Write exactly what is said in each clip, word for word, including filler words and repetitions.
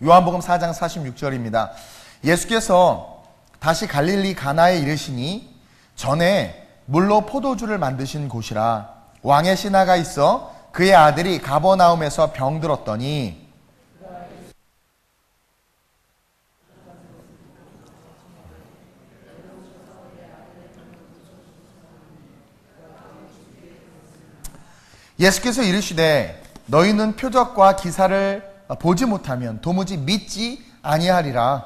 요한복음 사 장 사십육 절입니다. 예수께서 다시 갈릴리 가나에 이르시니 전에 물로 포도주를 만드신 곳이라. 왕의 신하가 있어 그의 아들이 가버나움에서 병들었더니 예수께서 이르시되 너희는 표적과 기사를 보지 못하면 도무지 믿지 아니하리라.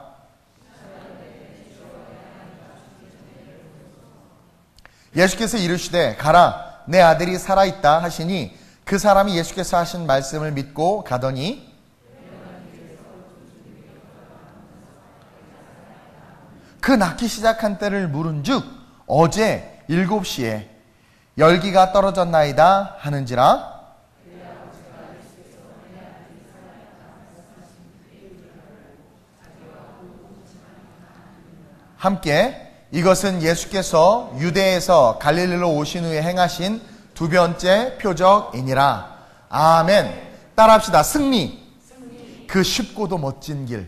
예수께서 이르시되 가라 내 아들이 살아있다 하시니 그 사람이 예수께서 하신 말씀을 믿고 가더니 그 낳기 시작한 때를 물은즉 어제 일곱 시에 열기가 떨어졌나이다 하는지라. 함께 이것은 예수께서 유대에서 갈릴리로 오신 후에 행하신 두 번째 표적이니라. 아멘. 따라합시다. 승리. 그 쉽고도 멋진 길.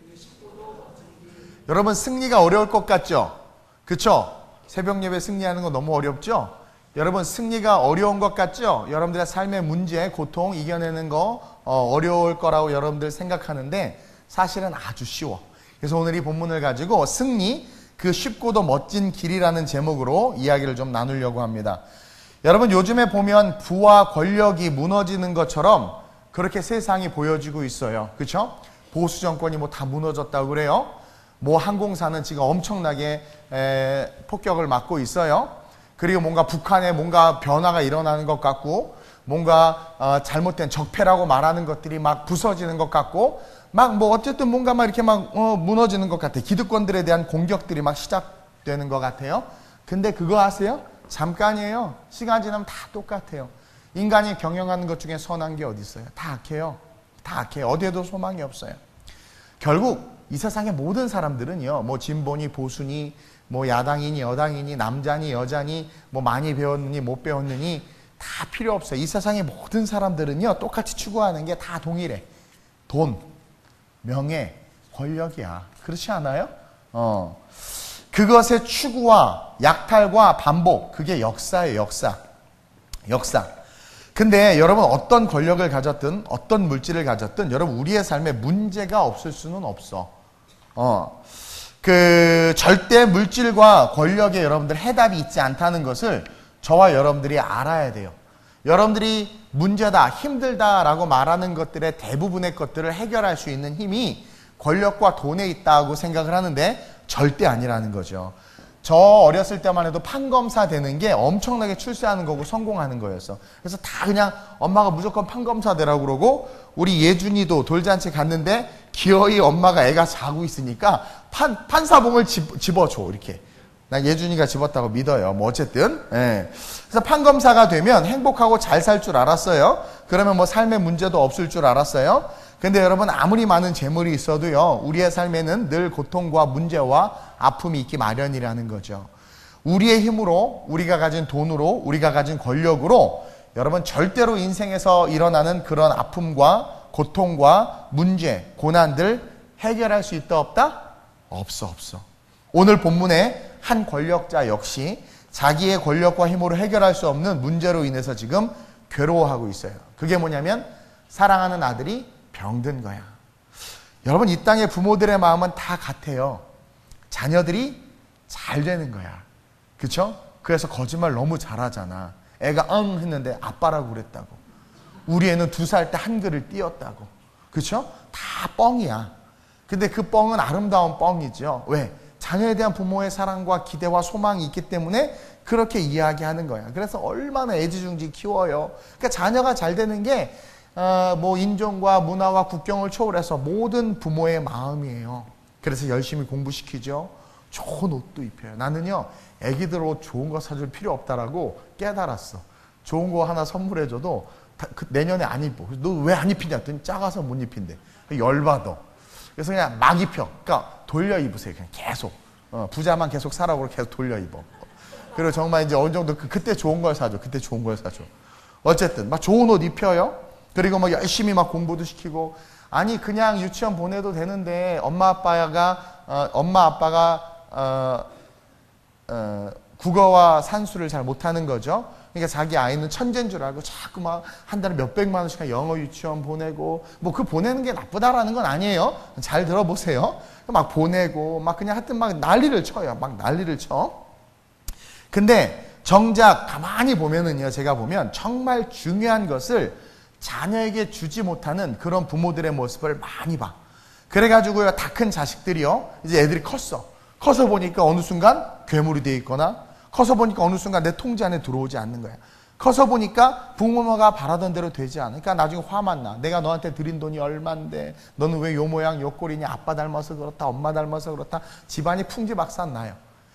여러분 승리가 어려울 것 같죠? 그쵸? 새벽 예배 승리하는 거 너무 어렵죠? 여러분 승리가 어려운 것 같죠? 여러분들의 삶의 문제, 고통 이겨내는 거 어, 어려울 거라고 여러분들 생각하는데 사실은 아주 쉬워. 그래서 오늘 이 본문을 가지고 승리, 그 쉽고도 멋진 길이라는 제목으로 이야기를 좀 나누려고 합니다. 여러분 요즘에 보면 부와 권력이 무너지는 것처럼 그렇게 세상이 보여지고 있어요. 그렇죠? 보수 정권이 뭐 다 무너졌다고 그래요. 뭐 항공사는 지금 엄청나게 에, 폭격을 맞고 있어요. 그리고 뭔가 북한에 뭔가 변화가 일어나는 것 같고 뭔가 어, 잘못된 적폐라고 말하는 것들이 막 부서지는 것 같고 막 뭐 어쨌든 뭔가 막 이렇게 막 어, 무너지는 것 같아요. 기득권들에 대한 공격들이 막 시작되는 것 같아요. 근데 그거 아세요? 잠깐이에요. 시간 지나면 다 똑같아요. 인간이 경영하는 것 중에 선한 게 어디 있어요? 다 악해요. 다 악해요. 어디에도 소망이 없어요. 결국 이 세상의 모든 사람들은요, 뭐 진보니 보수니 뭐 야당이니 여당이니 남자니 여자니 뭐 많이 배웠느니 못 배웠느니 다 필요 없어요. 이 세상의 모든 사람들은요 똑같이 추구하는 게 다 동일해. 돈, 명예, 권력이야. 그렇지 않아요? 어. 그것의 추구와 약탈과 반복, 그게 역사예요. 역사. 역사. 근데 여러분 어떤 권력을 가졌든 어떤 물질을 가졌든 여러분 우리의 삶에 문제가 없을 수는 없어. 어. 그 절대 물질과 권력에 여러분들 해답이 있지 않다는 것을 저와 여러분들이 알아야 돼요. 여러분들이 문제다, 힘들다라고 말하는 것들의 대부분의 것들을 해결할 수 있는 힘이 권력과 돈에 있다고 생각을 하는데 절대 아니라는 거죠. 저 어렸을 때만 해도 판검사 되는 게 엄청나게 출세하는 거고 성공하는 거였어. 그래서 다 그냥 엄마가 무조건 판검사 되라고 그러고 우리 예준이도 돌잔치 갔는데 기어이 엄마가 애가 자고 있으니까 판, 판사봉을 집, 집어줘 이렇게. 난 예준이가 집었다고 믿어요. 뭐 어쨌든 예. 그래서 판검사가 되면 행복하고 잘 살 줄 알았어요. 그러면 뭐 삶에 문제도 없을 줄 알았어요. 근데 여러분 아무리 많은 재물이 있어도요 우리의 삶에는 늘 고통과 문제와 아픔이 있기 마련이라는 거죠. 우리의 힘으로, 우리가 가진 돈으로, 우리가 가진 권력으로 여러분 절대로 인생에서 일어나는 그런 아픔과 고통과 문제, 고난들 해결할 수 있다 없다? 없어 없어. 오늘 본문에 한 권력자 역시 자기의 권력과 힘으로 해결할 수 없는 문제로 인해서 지금 괴로워하고 있어요. 그게 뭐냐면 사랑하는 아들이 병든 거야. 여러분 이 땅의 부모들의 마음은 다 같아요. 자녀들이 잘 되는 거야. 그쵸? 그래서 거짓말 너무 잘하잖아. 애가 응 했는데 아빠라고 그랬다고. 우리 애는 두 살 때 한글을 띄었다고. 그쵸? 다 뻥이야. 근데 그 뻥은 아름다운 뻥이죠. 왜? 자녀에 대한 부모의 사랑과 기대와 소망이 있기 때문에 그렇게 이야기하는 거야. 그래서 얼마나 애지중지 키워요. 그러니까 자녀가 잘 되는 게 어, 뭐 인종과 문화와 국경을 초월해서 모든 부모의 마음이에요. 그래서 열심히 공부시키죠. 좋은 옷도 입혀요. 나는요 애기들 옷 좋은 거 사줄 필요 없다라고 깨달았어. 좋은 거 하나 선물해줘도 다, 그 내년에 안 입어. 너 왜 안 입히냐 했더니 작아서 못 입힌대. 열받아. 그래서 그냥 막 입혀. 그러니까 돌려 입으세요. 그냥 계속. 어, 부자만 계속 사라고 계속 돌려 입어. 그리고 정말 이제 어느 정도 그, 그때 좋은 걸 사줘. 그때 좋은 걸 사줘. 어쨌든 막 좋은 옷 입혀요. 그리고 막 열심히 막 공부도 시키고 아니 그냥 유치원 보내도 되는데 엄마 아빠가 어, 엄마 아빠가 어, 어, 국어와 산수를 잘 못하는 거죠. 그러니까 자기 아이는 천재인 줄 알고 자꾸 막 한 달에 몇백만 원씩 영어 유치원 보내고, 뭐 그 보내는 게 나쁘다라는 건 아니에요. 잘 들어보세요. 막 보내고 막 그냥 하여튼 막 난리를 쳐요. 막 난리를 쳐. 근데 정작 가만히 보면은요, 제가 보면 정말 중요한 것을 자녀에게 주지 못하는 그런 부모들의 모습을 많이 봐. 그래가지고요, 다 큰 자식들이요, 이제 애들이 컸어. 커서 보니까 어느 순간 괴물이 돼 있거나, 커서 보니까 어느 순간 내 통제 안에 들어오지 않는 거야. 커서 보니까 부모가 바라던 대로 되지 않으니까 나중에 화만 나. 내가 너한테 드린 돈이 얼만데 너는 왜 요 모양 요 꼴이냐. 아빠 닮아서 그렇다, 엄마 닮아서 그렇다. 집안이 풍지박산 나요.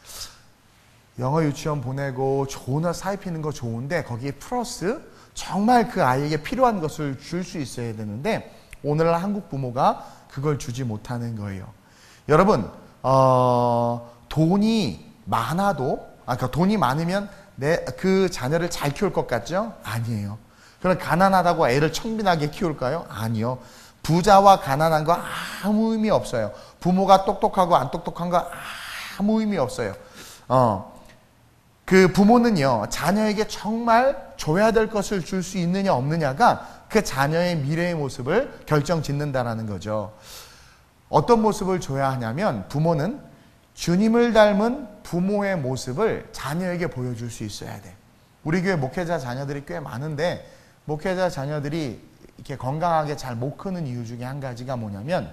영어 유치원 보내고 좋은 애 사입히는 거 좋은데 거기에 플러스 정말 그 아이에게 필요한 것을 줄 수 있어야 되는데 오늘날 한국 부모가 그걸 주지 못하는 거예요. 여러분, 어, 돈이 많아도, 아, 그러니까 돈이 많으면 내 그 자녀를 잘 키울 것 같죠? 아니에요. 그럼 가난하다고 애를 청빈하게 키울까요? 아니요. 부자와 가난한 거 아무 의미 없어요. 부모가 똑똑하고 안 똑똑한 거 아무 의미 없어요. 어, 그 부모는요, 자녀에게 정말 줘야 될 것을 줄 수 있느냐 없느냐가 그 자녀의 미래의 모습을 결정짓는다라는 거죠. 어떤 모습을 줘야 하냐면 부모는 주님을 닮은 부모의 모습을 자녀에게 보여줄 수 있어야 돼. 우리 교회 목회자 자녀들이 꽤 많은데 목회자 자녀들이 이렇게 건강하게 잘 못 크는 이유 중에 한 가지가 뭐냐면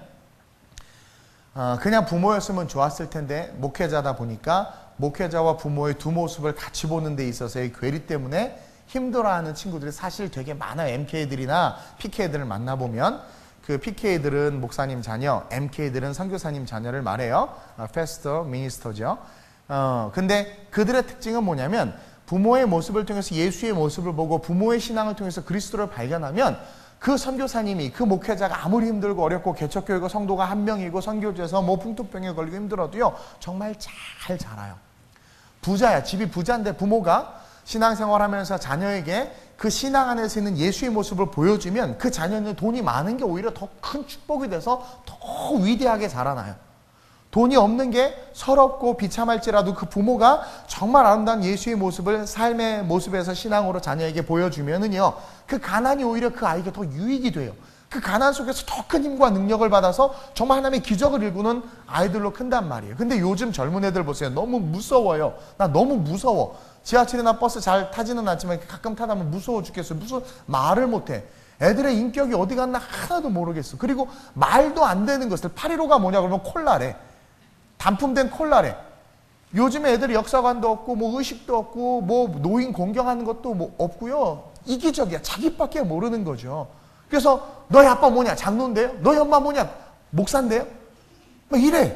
어, 그냥 부모였으면 좋았을 텐데 목회자다 보니까 목회자와 부모의 두 모습을 같이 보는 데 있어서의 괴리 때문에 힘들어하는 친구들이 사실 되게 많아요. 엠케이들이나 피케이들을 만나보면 그 피케이들은 목사님 자녀, 엠케이들은 선교사님 자녀를 말해요. 어, 패스터, 미니스터죠. 어, 근데 그들의 특징은 뭐냐면 부모의 모습을 통해서 예수의 모습을 보고 부모의 신앙을 통해서 그리스도를 발견하면 그 선교사님이, 그 목회자가 아무리 힘들고 어렵고 개척교회고 성도가 한 명이고 선교지에서 뭐 풍토병에 걸리고 힘들어도요, 정말 잘 자라요. 부자야. 집이 부자인데 부모가 신앙생활하면서 자녀에게 그 신앙 안에서 있는 예수의 모습을 보여주면 그 자녀는 돈이 많은 게 오히려 더 큰 축복이 돼서 더 위대하게 자라나요. 돈이 없는 게 서럽고 비참할지라도 그 부모가 정말 아름다운 예수의 모습을 삶의 모습에서 신앙으로 자녀에게 보여주면은요, 그 가난이 오히려 그 아이에게 더 유익이 돼요. 그 가난 속에서 더 큰 힘과 능력을 받아서 정말 하나님의 기적을 일구는 아이들로 큰단 말이에요. 근데 요즘 젊은 애들 보세요. 너무 무서워요. 나 너무 무서워. 지하철이나 버스 잘 타지는 않지만 가끔 타다 보면 무서워 죽겠어요. 무슨 말을 못해. 애들의 인격이 어디 갔나 하나도 모르겠어. 그리고 말도 안 되는 것을, 팔일오가 뭐냐 그러면 콜라래. 단품된 콜라래. 요즘에 애들이 역사관도 없고 뭐 의식도 없고 뭐 노인 공경하는 것도 뭐 없고요. 이기적이야. 자기밖에 모르는 거죠. 그래서 너희 아빠 뭐냐? 장로인데요? 너희 엄마 뭐냐? 목사인데요? 막 이래.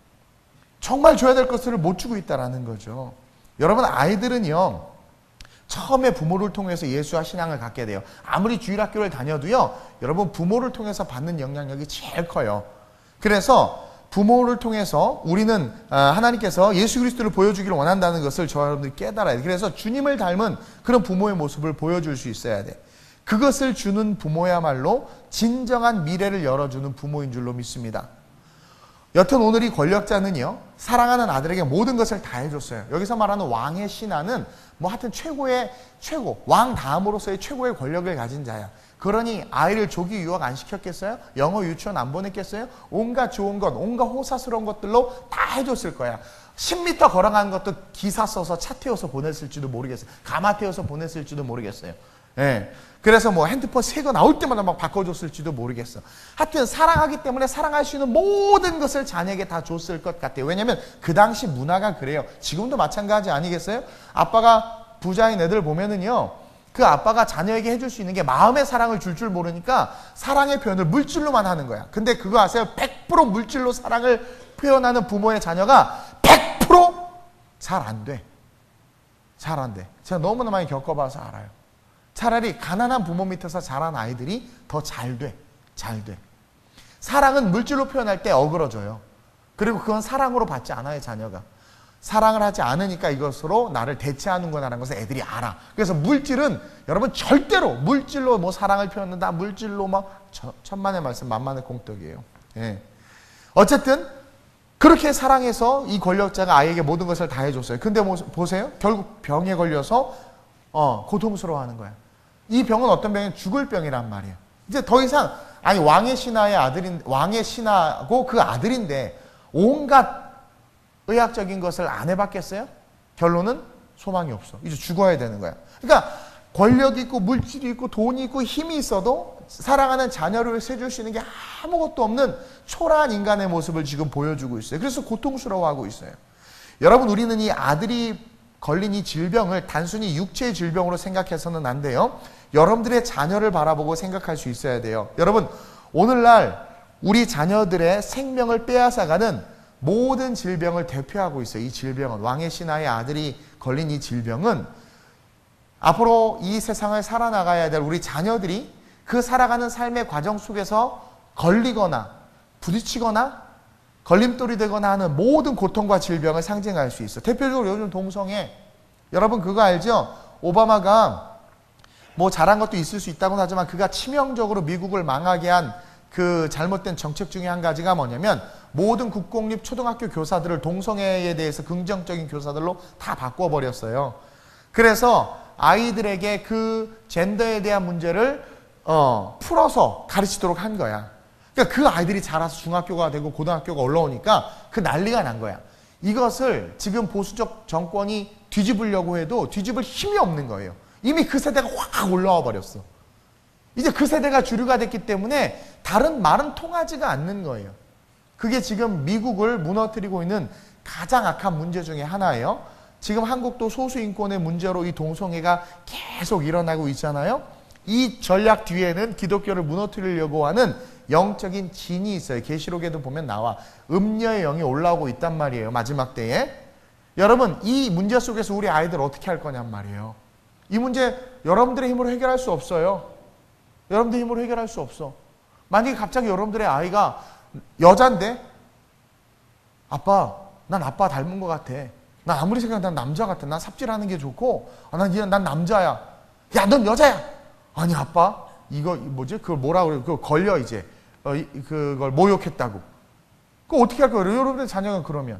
정말 줘야 될 것을 못 주고 있다라는 거죠. 여러분, 아이들은요, 처음에 부모를 통해서 예수와 신앙을 갖게 돼요. 아무리 주일학교를 다녀도요, 여러분 부모를 통해서 받는 영향력이 제일 커요. 그래서 부모를 통해서 우리는 하나님께서 예수 그리스도를 보여주기를 원한다는 것을 저 여러분들이 깨달아야 돼요. 그래서 주님을 닮은 그런 부모의 모습을 보여줄 수 있어야 돼. 그것을 주는 부모야말로 진정한 미래를 열어주는 부모인 줄로 믿습니다. 여튼 오늘 이 권력자는요, 사랑하는 아들에게 모든 것을 다 해줬어요. 여기서 말하는 왕의 신하는 뭐 하여튼 최고의 최고, 왕 다음으로서의 최고의 권력을 가진 자야. 그러니 아이를 조기 유학 안 시켰겠어요? 영어 유치원 안 보냈겠어요? 온갖 좋은 것, 온갖 호사스러운 것들로 다 해줬을 거야. 십 미터 걸어가는 것도 기사 써서 차 태워서 보냈을지도 모르겠어요. 가마 태워서 보냈을지도 모르겠어요. 예. 그래서 뭐 핸드폰 새 거 나올 때마다 막 바꿔줬을지도 모르겠어. 하여튼 사랑하기 때문에 사랑할 수 있는 모든 것을 자녀에게 다 줬을 것 같아요. 왜냐면 그 당시 문화가 그래요. 지금도 마찬가지 아니겠어요? 아빠가 부자인 애들 보면은요, 그 아빠가 자녀에게 해줄 수 있는 게 마음의 사랑을 줄 줄 모르니까 사랑의 표현을 물질로만 하는 거야. 근데 그거 아세요? 백 퍼센트 물질로 사랑을 표현하는 부모의 자녀가 백 퍼센트 잘 안 돼. 잘 안 돼. 제가 너무나 많이 겪어봐서 알아요. 차라리 가난한 부모 밑에서 자란 아이들이 더 잘 돼. 잘 돼. 사랑은 물질로 표현할 때 어그러져요. 그리고 그건 사랑으로 받지 않아요, 자녀가. 사랑을 하지 않으니까 이것으로 나를 대체하는구나라는 것을 애들이 알아. 그래서 물질은 여러분 절대로 물질로 뭐 사랑을 표현한다, 물질로 막 천만의 말씀 만만의 공덕이에요. 예. 어쨌든 그렇게 사랑해서 이 권력자가 아이에게 모든 것을 다 해줬어요. 근데 뭐, 보세요. 결국 병에 걸려서 어, 고통스러워하는 거야. 이 병은 어떤 병이냐면 죽을 병이란 말이에요. 이제 더 이상 아니 왕의 신하의 아들인 왕의 신하고 그 아들인데 온갖 의학적인 것을 안 해봤겠어요? 결론은 소망이 없어. 이제 죽어야 되는 거야. 그러니까 권력이 있고 물질이 있고 돈이 있고 힘이 있어도 사랑하는 자녀를 세줄 수 있는 게 아무것도 없는 초라한 인간의 모습을 지금 보여주고 있어요. 그래서 고통스러워하고 있어요. 여러분, 우리는 이 아들이 걸린 이 질병을 단순히 육체의 질병으로 생각해서는 안 돼요. 여러분들의 자녀를 바라보고 생각할 수 있어야 돼요. 여러분, 오늘날 우리 자녀들의 생명을 빼앗아가는 모든 질병을 대표하고 있어요. 이 질병은, 왕의 신하의 아들이 걸린 이 질병은 앞으로 이 세상을 살아나가야 될 우리 자녀들이 그 살아가는 삶의 과정 속에서 걸리거나 부딪히거나 걸림돌이 되거나 하는 모든 고통과 질병을 상징할 수 있어. 대표적으로 요즘 동성애, 여러분 그거 알죠? 오바마가 뭐 잘한 것도 있을 수 있다고는 하지만 그가 치명적으로 미국을 망하게 한 그 잘못된 정책 중에 한 가지가 뭐냐면 모든 국공립 초등학교 교사들을 동성애에 대해서 긍정적인 교사들로 다 바꿔버렸어요. 그래서 아이들에게 그 젠더에 대한 문제를 어, 풀어서 가르치도록 한 거야. 그러니까 그 아이들이 자라서 중학교가 되고 고등학교가 올라오니까 그 난리가 난 거야. 이것을 지금 보수적 정권이 뒤집으려고 해도 뒤집을 힘이 없는 거예요. 이미 그 세대가 확 올라와 버렸어. 이제 그 세대가 주류가 됐기 때문에 다른 말은 통하지가 않는 거예요. 그게 지금 미국을 무너뜨리고 있는 가장 악한 문제 중에 하나예요. 지금 한국도 소수인권의 문제로 이 동성애가 계속 일어나고 있잖아요. 이 전략 뒤에는 기독교를 무너뜨리려고 하는 영적인 진이 있어요. 계시록에도 보면 나와. 음녀의 영이 올라오고 있단 말이에요. 마지막 때에. 여러분, 이 문제 속에서 우리 아이들 어떻게 할 거냔 말이에요. 이 문제 여러분들의 힘으로 해결할 수 없어요. 여러분들의 힘으로 해결할 수 없어. 만약에 갑자기 여러분들의 아이가 여잔데 아빠, 난 아빠 닮은 것 같아. 난 아무리 생각해도 난 남자 같아. 난 삽질하는 게 좋고 아, 난, 난 남자야. 야, 넌 여자야. 아니 아빠, 이거 뭐지? 그걸 뭐라 그래? 그거 걸려 이제. 어, 이, 그걸 모욕했다고. 그거 어떻게 할 거예요? 여러분의 자녀가 그러면.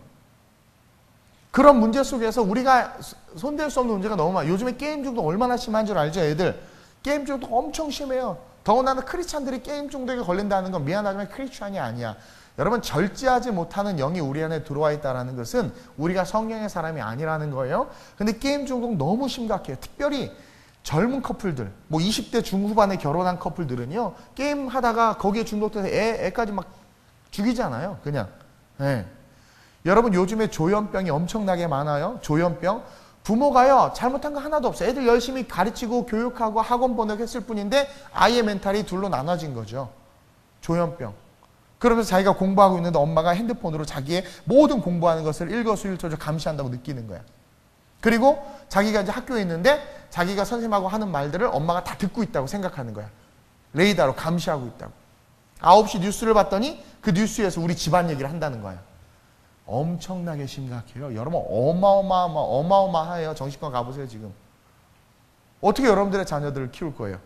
그런 문제 속에서 우리가 손댈 수 없는 문제가 너무 많아요. 요즘에 게임 중독 얼마나 심한 줄 알죠, 애들? 게임 중독 엄청 심해요. 더군다나 크리스찬들이 게임 중독에 걸린다는 건 미안하지만 크리스찬이 아니야. 여러분, 절제하지 못하는 영이 우리 안에 들어와 있다는 것은 우리가 성령의 사람이 아니라는 거예요. 근데 게임 중독 너무 심각해요. 특별히 젊은 커플들, 뭐 이십 대 중후반에 결혼한 커플들은요, 게임 하다가 거기에 중독돼서 애, 애까지 막 죽이잖아요. 그냥. 네. 여러분, 요즘에 조현병이 엄청나게 많아요. 조현병. 부모가요, 잘못한 거 하나도 없어요. 애들 열심히 가르치고 교육하고 학원 번역했을 뿐인데 아이의 멘탈이 둘로 나눠진 거죠. 조현병. 그러면서 자기가 공부하고 있는데 엄마가 핸드폰으로 자기의 모든 공부하는 것을 일거수일투족 감시한다고 느끼는 거야. 그리고 자기가 이제 학교에 있는데 자기가 선생님하고 하는 말들을 엄마가 다 듣고 있다고 생각하는 거야. 레이더로 감시하고 있다고. 아홉 시 뉴스를 봤더니 그 뉴스에서 우리 집안 얘기를 한다는 거야. 엄청나게 심각해요. 여러분, 어마어마어마, 어마어마해요. 정신과 가보세요, 지금. 어떻게 여러분들의 자녀들을 키울 거예요?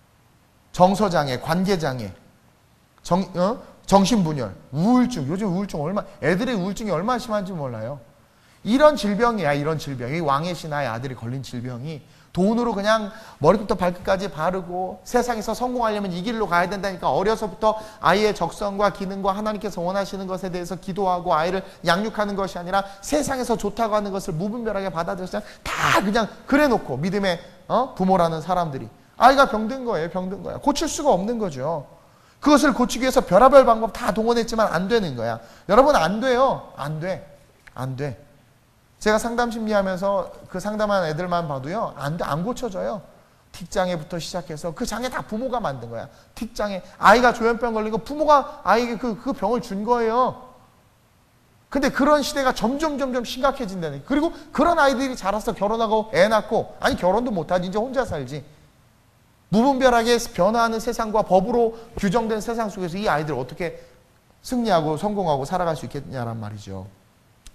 정서장애, 관계장애, 정, 어? 정신분열, 우울증. 요즘 우울증 얼마, 애들의 우울증이 얼마나 심한지 몰라요. 이런 질병이야, 이런 질병이. 왕의 신하의 아들이 걸린 질병이. 돈으로 그냥 머리부터 발끝까지 바르고 세상에서 성공하려면 이 길로 가야 된다니까 어려서부터 아이의 적성과 기능과 하나님께서 원하시는 것에 대해서 기도하고 아이를 양육하는 것이 아니라 세상에서 좋다고 하는 것을 무분별하게 받아들여서 다 그냥 그래놓고 믿음의 어? 부모라는 사람들이 아이가 병든 거예요. 병든 거야. 고칠 수가 없는 거죠. 그것을 고치기 위해서 별의별 방법 다 동원했지만 안 되는 거야. 여러분, 안 돼요. 안 돼. 안 돼. 제가 상담 심리하면서 그 상담한 애들만 봐도요, 안, 안 고쳐져요. 틱장애부터 시작해서 그 장애 다 부모가 만든 거야. 틱장애. 아이가 조현병 걸린 거 부모가 아이에게 그, 그 병을 준 거예요. 근데 그런 시대가 점점 점점 심각해진다는. 그리고 그런 아이들이 자라서 결혼하고 애 낳고, 아니 결혼도 못하지. 이제 혼자 살지. 무분별하게 변화하는 세상과 법으로 규정된 세상 속에서 이 아이들 어떻게 승리하고 성공하고 살아갈 수 있겠냐란 말이죠.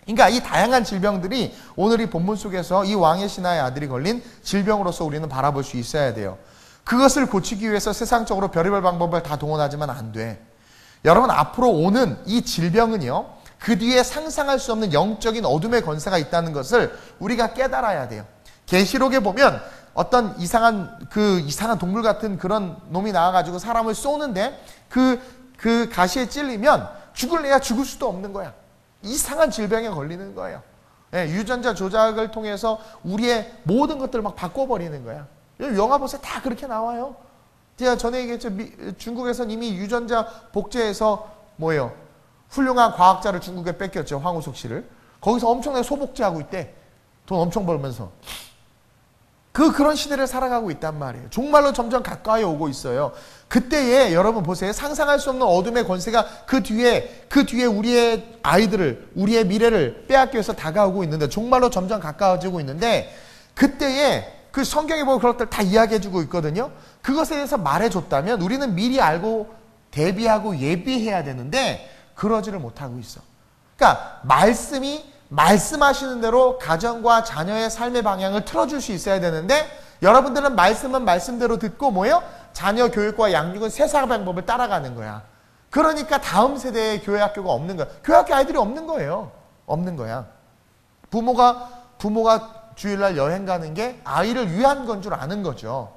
그러니까 이 다양한 질병들이 오늘 이 본문 속에서 이 왕의 신하의 아들이 걸린 질병으로서 우리는 바라볼 수 있어야 돼요. 그것을 고치기 위해서 세상적으로 별의별 방법을 다 동원하지만 안 돼. 여러분, 앞으로 오는 이 질병은요, 그 뒤에 상상할 수 없는 영적인 어둠의 권세가 있다는 것을 우리가 깨달아야 돼요. 계시록에 보면 어떤 이상한 그 이상한 동물 같은 그런 놈이 나와가지고 사람을 쏘는데 그, 그 가시에 찔리면 죽을래야 죽을 수도 없는 거야. 이상한 질병에 걸리는 거예요. 예, 유전자 조작을 통해서 우리의 모든 것들을 막 바꿔버리는 거야. 영화 보세요. 다 그렇게 나와요. 제가 전에 얘기했죠. 미, 중국에서는 이미 유전자 복제해서 뭐예요? 훌륭한 과학자를 중국에 뺏겼죠. 황우석 씨를. 거기서 엄청나게 소복제하고 있대. 돈 엄청 벌면서. 그 그런 시대를 살아가고 있단 말이에요. 종말로 점점 가까이 오고 있어요. 그때에 여러분 보세요. 상상할 수 없는 어둠의 권세가 그 뒤에 그 뒤에 우리의 아이들을 우리의 미래를 빼앗기 위해서 다가오고 있는데 종말로 점점 가까워지고 있는데 그때에 그 성경에 보면 그런 것들 다 이야기해주고 있거든요. 그것에 대해서 말해줬다면 우리는 미리 알고 대비하고 예비해야 되는데 그러지를 못하고 있어. 그러니까 말씀이 말씀하시는 대로 가정과 자녀의 삶의 방향을 틀어줄 수 있어야 되는데 여러분들은 말씀은 말씀대로 듣고 뭐예요? 자녀 교육과 양육은 세상 방법을 따라가는 거야. 그러니까 다음 세대의 교회학교가 없는 거야. 교회학교 아이들이 없는 거예요. 없는 거야. 부모가 부모가 주일날 여행 가는 게 아이를 위한 건 줄 아는 거죠.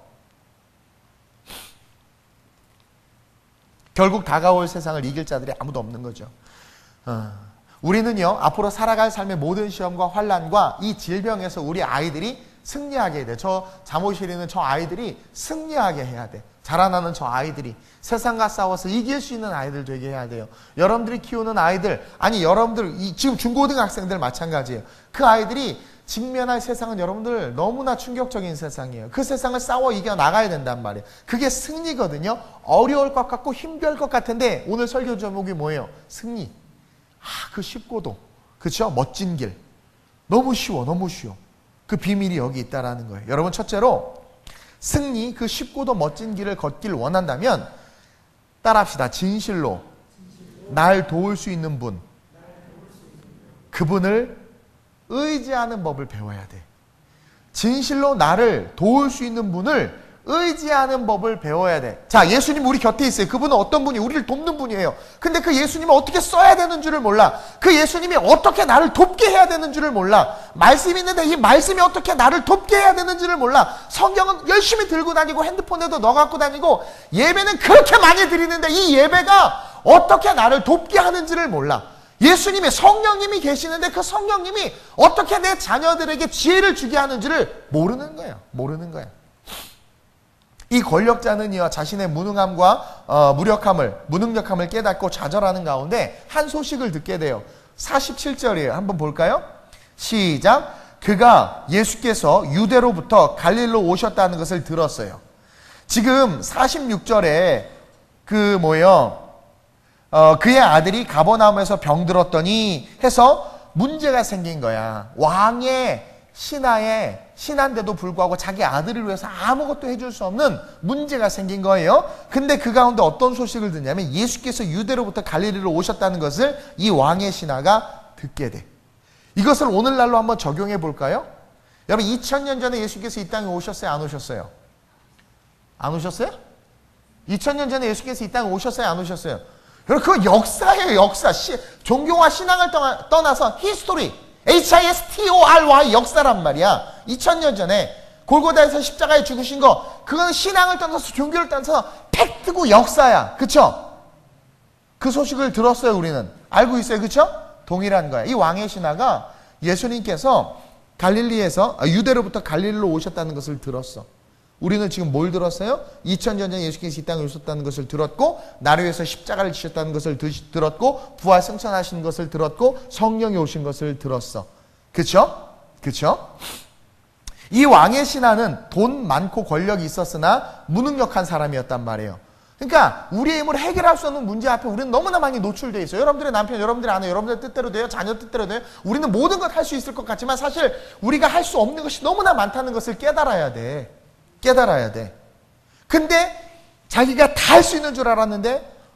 결국 다가올 세상을 이길 자들이 아무도 없는 거죠. 어. 우리는요, 앞으로 살아갈 삶의 모든 시험과 환난과 이 질병에서 우리 아이들이 승리하게 해야 돼. 저 잠옷실에 있는 저 아이들이 승리하게 해야 돼. 자라나는 저 아이들이 세상과 싸워서 이길 수 있는 아이들 되게 해야 돼요. 여러분들이 키우는 아이들, 아니 여러분들 이, 지금 중고등학생들 마찬가지예요. 그 아이들이 직면할 세상은 여러분들 너무나 충격적인 세상이에요. 그 세상을 싸워 이겨 나가야 된단 말이에요. 그게 승리거든요. 어려울 것 같고 힘들 것 같은데 오늘 설교 제목이 뭐예요? 승리. 아, 그 쉽고도, 그렇죠? 멋진 길. 너무 쉬워, 너무 쉬워. 그 비밀이 여기 있다라는 거예요. 여러분, 첫째로 승리, 그 쉽고도 멋진 길을 걷길 원한다면 따라합시다. 진실로 날 도울 수 있는 분, 그분을 의지하는 법을 배워야 돼. 진실로 나를 도울 수 있는 분을 의지하는 법을 배워야 돼. 자, 예수님 우리 곁에 있어요. 그분은 어떤 분이 우리를 돕는 분이에요. 근데 그 예수님을 어떻게 써야 되는 줄을 몰라. 그 예수님이 어떻게 나를 돕게 해야 되는 줄을 몰라. 말씀이 있는데 이 말씀이 어떻게 나를 돕게 해야 되는지를 몰라. 성경은 열심히 들고 다니고 핸드폰에도 넣어 갖고 다니고 예배는 그렇게 많이 드리는데 이 예배가 어떻게 나를 돕게 하는지를 몰라. 예수님이 성령님이 계시는데 그 성령님이 어떻게 내 자녀들에게 지혜를 주게 하는지를 모르는 거예요. 모르는 거예요. 이 권력자는요, 자신의 무능함과 어, 무력함을, 무능력함을 깨닫고 좌절하는 가운데 한 소식을 듣게 돼요. 사십칠 절이에요. 한번 볼까요? 시작. 그가 예수께서 유대로부터 갈릴리로 오셨다는 것을 들었어요. 지금 사십육 절에 그 뭐예요? 어, 그의 아들이 가버나움에서 병들었더니 해서 문제가 생긴 거야. 왕의 신하에 신한데도 불구하고 자기 아들을 위해서 아무것도 해줄 수 없는 문제가 생긴 거예요. 근데 그 가운데 어떤 소식을 듣냐면 예수께서 유대로부터 갈릴리로 오셨다는 것을 이 왕의 신하가 듣게 돼. 이것을 오늘날로 한번 적용해 볼까요? 여러분 이천 년 전에 예수께서 이 땅에 오셨어요? 안 오셨어요? 안 오셨어요? 이천 년 전에 예수께서 이 땅에 오셨어요? 안 오셨어요? 여러분 그건 역사예요. 역사. 시, 종교와 신앙을 떠나, 떠나서 히스토리. 에이치 아이 에스 티 오 알 와이 역사란 말이야. 이천 년 전에 골고다에서 십자가에 죽으신 거 그건 신앙을 떠나서 종교를 떠나서 팩트고 역사야. 그쵸? 그 소식을 들었어요. 우리는 알고 있어요. 그쵸? 동일한 거야. 이 왕의 신하가 예수님께서 갈릴리에서 아, 유대로부터 갈릴리로 오셨다는 것을 들었어. 우리는 지금 뭘 들었어요? 이천 년 전에 예수께서 이 땅에 오셨다는 것을 들었고 나를 위해서 십자가를 지셨다는 것을 들었고 부활 승천하신 것을 들었고 성령이 오신 것을 들었어. 그쵸? 그쵸? 이 왕의 신하는 돈 많고 권력이 있었으나 무능력한 사람이었단 말이에요. 그러니까 우리의 힘으로 해결할 수 없는 문제 앞에 우리는 너무나 많이 노출되어 있어요. 여러분들의 남편, 여러분들의 아내, 여러분들의 뜻대로 돼요. 자녀 뜻대로 돼요. 우리는 모든 것 할 수 있을 것 같지만 사실 우리가 할 수 없는 것이 너무나 많다는 것을 깨달아야 돼. 깨달아야 돼. 근데 자기가 다 할 수 있는 줄 알았는데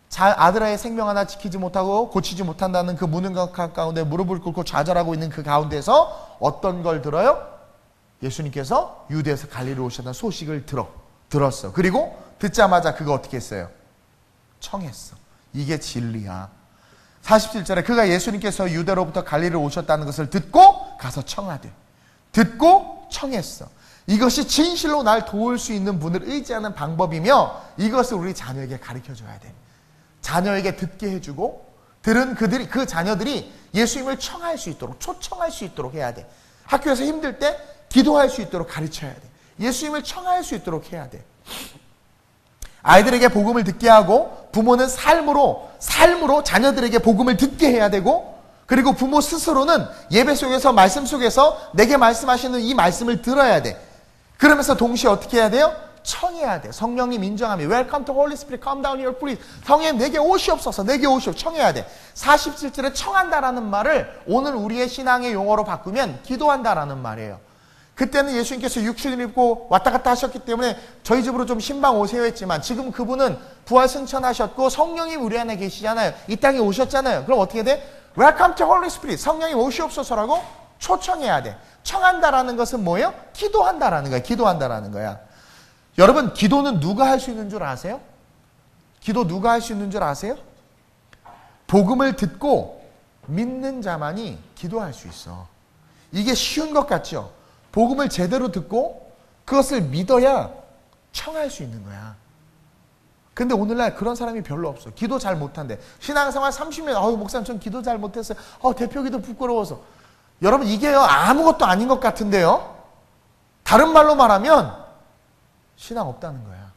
자, 아들아의 생명 하나 지키지 못하고 고치지 못한다는 그 무능력한 가운데 무릎을 꿇고 좌절하고 있는 그 가운데서 어떤 걸 들어요? 예수님께서 유대에서 갈릴리로 오셨다는 소식을 들어, 들었어. 그리고 듣자마자 그거 어떻게 했어요? 청했어. 이게 진리야. 사십칠 절에 그가 예수님께서 유대로부터 갈릴리로 오셨다는 것을 듣고 가서 청하되, 듣고 청했어. 이것이 진실로 날 도울 수 있는 분을 의지하는 방법이며 이것을 우리 자녀에게 가르쳐줘야 돼. 자녀에게 듣게 해주고 들은 그들이, 그 자녀들이 예수님을 청할 수 있도록, 초청할 수 있도록 해야 돼. 학교에서 힘들 때 기도할 수 있도록 가르쳐야 돼. 예수님을 청할 수 있도록 해야 돼. 아이들에게 복음을 듣게 하고 부모는 삶으로 삶으로 자녀들에게 복음을 듣게 해야 되고, 그리고 부모 스스로는 예배 속에서 말씀 속에서 내게 말씀하시는 이 말씀을 들어야 돼. 그러면서 동시에 어떻게 해야 돼요? 청해야 돼. 성령님 인정하며 Welcome to Holy Spirit, come down here please. 성령님 내게 오시옵소서, 내게 오시옵소서. 청해야 돼. 사십칠 절에 청한다라는 말을 오늘 우리의 신앙의 용어로 바꾸면 기도한다라는 말이에요. 그때는 예수님께서 육신을 입고 왔다 갔다 하셨기 때문에 저희 집으로 좀 신방 오세요 했지만, 지금 그분은 부활 승천하셨고 성령이 우리 안에 계시잖아요. 이 땅에 오셨잖아요. 그럼 어떻게 돼? Welcome to Holy Spirit. 성령님 오시옵소서라고 초청해야 돼. 청한다라는 것은 뭐예요? 기도한다라는 거야. 기도한다라는 거야. 여러분, 기도는 누가 할 수 있는 줄 아세요? 기도 누가 할 수 있는 줄 아세요? 복음을 듣고 믿는 자만이 기도할 수 있어. 이게 쉬운 것 같죠? 복음을 제대로 듣고 그것을 믿어야 청할 수 있는 거야. 근데 오늘날 그런 사람이 별로 없어. 기도 잘 못한대. 신앙생활 삼십 년, 어우 목사님 전 기도 잘 못했어요. 어, 대표기도 부끄러워서. 여러분, 이게요 아무것도 아닌 것 같은데요, 다른 말로 말하면 신앙 없다는 거야.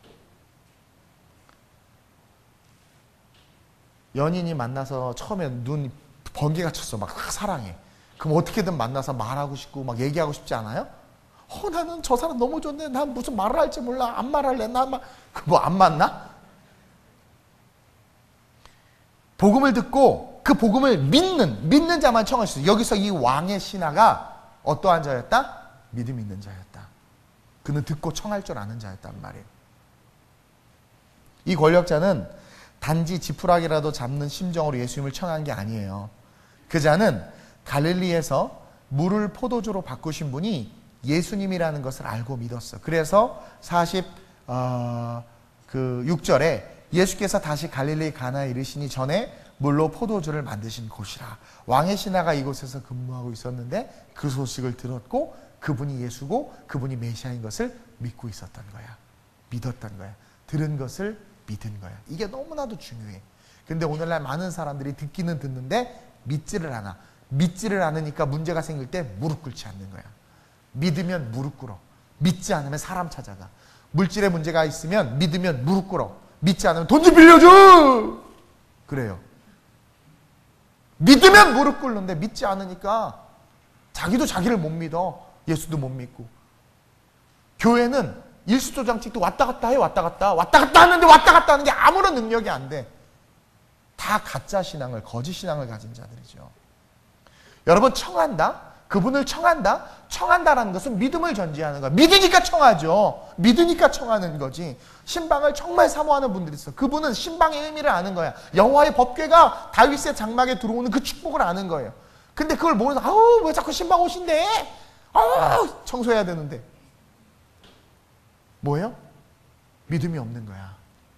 연인이 만나서 처음에 눈 번개가 쳤어. 막 사랑해. 그럼 어떻게든 만나서 말하고 싶고 막 얘기하고 싶지 않아요? 어, 나는 저 사람 너무 좋네. 난 무슨 말을 할지 몰라. 안 말할래. 나 말, 뭐 안 맞나? 복음을 듣고 그 복음을 믿는, 믿는 자만 청할 수 있어요. 여기서 이 왕의 신하가 어떠한 자였다? 믿음 있는 자였다. 그는 듣고 청할 줄 아는 자였단 말이에요. 이 권력자는 단지 지푸라기라도 잡는 심정으로 예수님을 청한 게 아니에요. 그 자는 갈릴리에서 물을 포도주로 바꾸신 분이 예수님이라는 것을 알고 믿었어. 그래서 사십육 절에 예수께서 다시 갈릴리 가나에 이르시니 전에 물로 포도주를 만드신 곳이라. 왕의 신하가 이곳에서 근무하고 있었는데 그 소식을 들었고 그분이 예수고 그분이 메시아인 것을 믿고 있었던 거야. 믿었던 거야. 들은 것을 믿은 거야. 이게 너무나도 중요해. 근데 오늘날 많은 사람들이 듣기는 듣는데 믿지를 않아. 믿지를 않으니까 문제가 생길 때 무릎 꿇지 않는 거야. 믿으면 무릎 꿇어. 믿지 않으면 사람 찾아가. 물질에 문제가 있으면 믿으면 무릎 꿇어. 믿지 않으면 돈 좀 빌려줘! 그래요. 믿으면 무릎 꿇는데 믿지 않으니까 자기도 자기를 못 믿어. 예수도 못 믿고. 교회는 일수조장직도 왔다 갔다 해. 왔다 갔다. 왔다 갔다 하는데 왔다 갔다 하는 게 아무런 능력이 안 돼. 다 가짜 신앙을, 거짓 신앙을 가진 자들이죠. 여러분, 청한다? 그분을 청한다? 청한다라는 것은 믿음을 전제하는 거야. 믿으니까 청하죠. 믿으니까 청하는 거지. 신방을 정말 사모하는 분들이 있어. 그분은 신방의 의미를 아는 거야. 여호와의 법궤가 다윗의 장막에 들어오는 그 축복을 아는 거예요. 근데 그걸 모르서 아우 왜 자꾸 신방 오신대? 아우 청소해야 되는데. 뭐예요? 믿음이 없는 거야.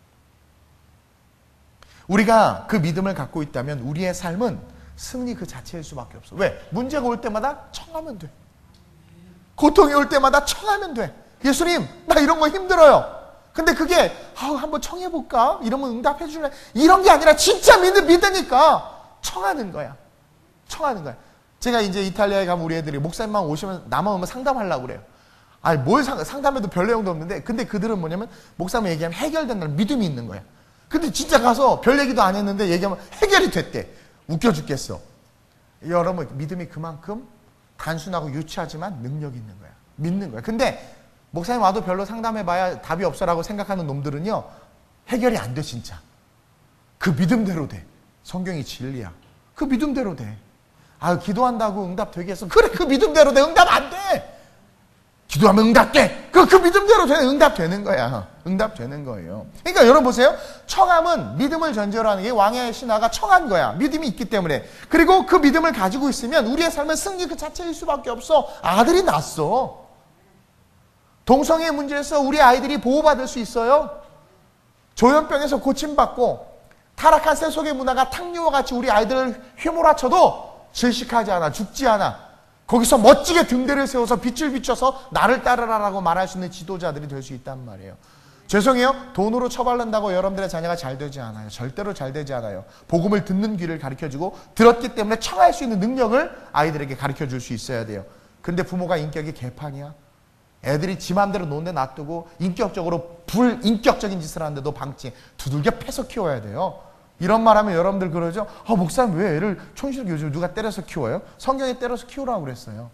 우리가 그 믿음을 갖고 있다면 우리의 삶은 승리 그 자체일 수밖에 없어. 왜? 문제가 올 때마다 청하면 돼. 고통이 올 때마다 청하면 돼. 예수님, 나 이런 거 힘들어요. 근데 그게 아, 한번 청해볼까? 이러면 응답해 줄래? 이런 게 아니라 진짜 믿, 믿으니까 청하는 거야. 청하는 거야. 제가 이제 이탈리아에 가면 우리 애들이 목사님만 오시면 나만 오면 상담하려고 그래요. 아니 뭘 상, 상담해도 별 내용도 없는데, 근데 그들은 뭐냐면 목사님 얘기하면 해결된다는 믿음이 있는 거야. 근데 진짜 가서 별 얘기도 안 했는데 얘기하면 해결이 됐대. 웃겨 죽겠어. 여러분, 믿음이 그만큼 단순하고 유치하지만 능력이 있는 거야. 믿는 거야. 근데 목사님 와도 별로 상담해봐야 답이 없어라고 생각하는 놈들은요, 해결이 안 돼. 진짜 그 믿음대로 돼. 성경이 진리야. 그 믿음대로 돼. 아, 기도한다고 응답 되게 했어. 그래, 그 믿음대로 돼. 응답 안 돼. 기도하면 응답돼. 그, 그 믿음대로 돼. 응답 되는 거야. 응답되는 거예요. 그러니까 여러분 보세요. 청함은 믿음을 전제로 하는 게 왕의 신하가 청한 거야. 믿음이 있기 때문에. 그리고 그 믿음을 가지고 있으면 우리의 삶은 승리 그 자체일 수밖에 없어. 아들이 낳았어. 동성애 문제에서 우리 아이들이 보호받을 수 있어요. 조현병에서 고침받고 타락한 세속의 문화가 탕류와 같이 우리 아이들을 휘몰아쳐도 질식하지 않아. 죽지 않아. 거기서 멋지게 등대를 세워서 빛을 비춰서 나를 따르라라고 말할 수 있는 지도자들이 될 수 있단 말이에요. 죄송해요. 돈으로 처벌한다고 여러분들의 자녀가 잘 되지 않아요. 절대로 잘 되지 않아요. 복음을 듣는 귀를 가르쳐주고 들었기 때문에 청할 수 있는 능력을 아이들에게 가르쳐줄 수 있어야 돼요. 근데 부모가 인격이 개판이야. 애들이 지 맘대로 노는데 놔두고 인격적으로 불인격적인 짓을 하는데도 방치 두들겨 패서 키워야 돼요. 이런 말 하면 여러분들 그러죠. 아, 목사님 왜 애를 촌실 요즘 누가 때려서 키워요? 성경에 때려서 키우라고 그랬어요.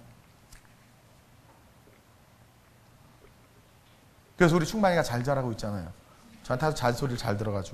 그래서 우리 충만이가 잘 자라고 있잖아요. 저한테 아주 잘 소리를 잘 들어가지고.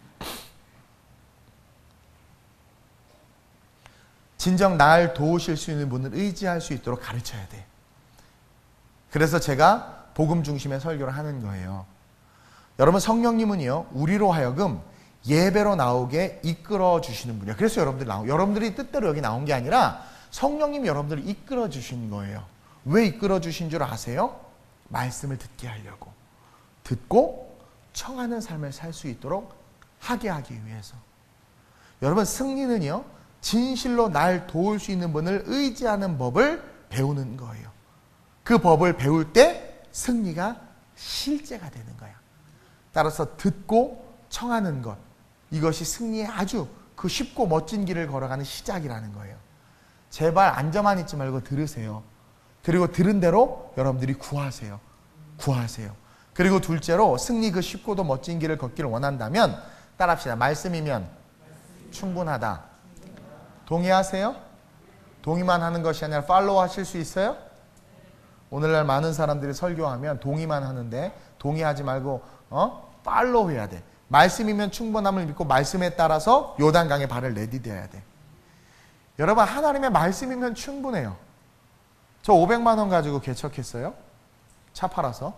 진정 날 도우실 수 있는 분을 의지할 수 있도록 가르쳐야 돼. 그래서 제가 복음 중심의 설교를 하는 거예요. 여러분 성령님은요. 우리로 하여금 예배로 나오게 이끌어 주시는 분이에요. 그래서 여러분들이 나오, 여러분들이 뜻대로 여기 나온 게 아니라 성령님이 여러분들을 이끌어 주신 거예요. 왜 이끌어 주신 줄 아세요? 말씀을 듣게 하려고. 듣고 청하는 삶을 살 수 있도록 하게 하기 위해서. 여러분 승리는요. 진실로 날 도울 수 있는 분을 의지하는 법을 배우는 거예요. 그 법을 배울 때 승리가 실제가 되는 거야. 따라서 듣고 청하는 것. 이것이 승리의 아주 그 쉽고 멋진 길을 걸어가는 시작이라는 거예요. 제발 앉아만 있지 말고 들으세요. 그리고 들은 대로 여러분들이 구하세요. 구하세요. 그리고 둘째로 승리 그 쉽고도 멋진 길을 걷기를 원한다면 따라합시다. 말씀이면 충분하다. 동의하세요? 동의만 하는 것이 아니라 팔로우 하실 수 있어요? 오늘날 많은 사람들이 설교하면 동의만 하는데 동의하지 말고 어? 팔로우 해야 돼. 말씀이면 충분함을 믿고 말씀에 따라서 요단강에 발을 내디뎌야 돼. 여러분 하나님의 말씀이면 충분해요. 저 오백만 원 가지고 개척했어요. 차 팔아서.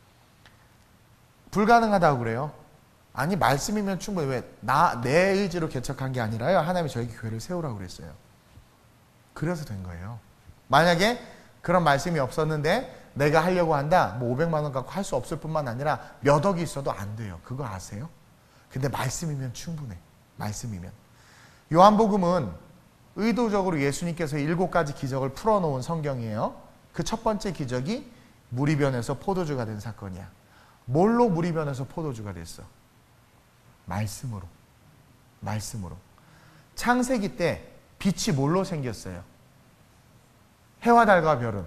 불가능하다고 그래요. 아니 말씀이면 충분해. 왜? 나, 내 의지로 개척한 게 아니라요. 하나님이 저에게 교회를 세우라고 그랬어요. 그래서 된 거예요. 만약에 그런 말씀이 없었는데 내가 하려고 한다. 뭐 오백만 원 갖고 할 수 없을 뿐만 아니라 몇 억이 있어도 안 돼요. 그거 아세요? 근데 말씀이면 충분해. 말씀이면. 요한복음은 의도적으로 예수님께서 일곱 가지 기적을 풀어놓은 성경이에요. 그 첫 번째 기적이 물이 변해서 포도주가 된 사건이야. 뭘로 물이 변해서 포도주가 됐어? 말씀으로. 말씀으로. 창세기 때 빛이 뭘로 생겼어요? 해와 달과 별은.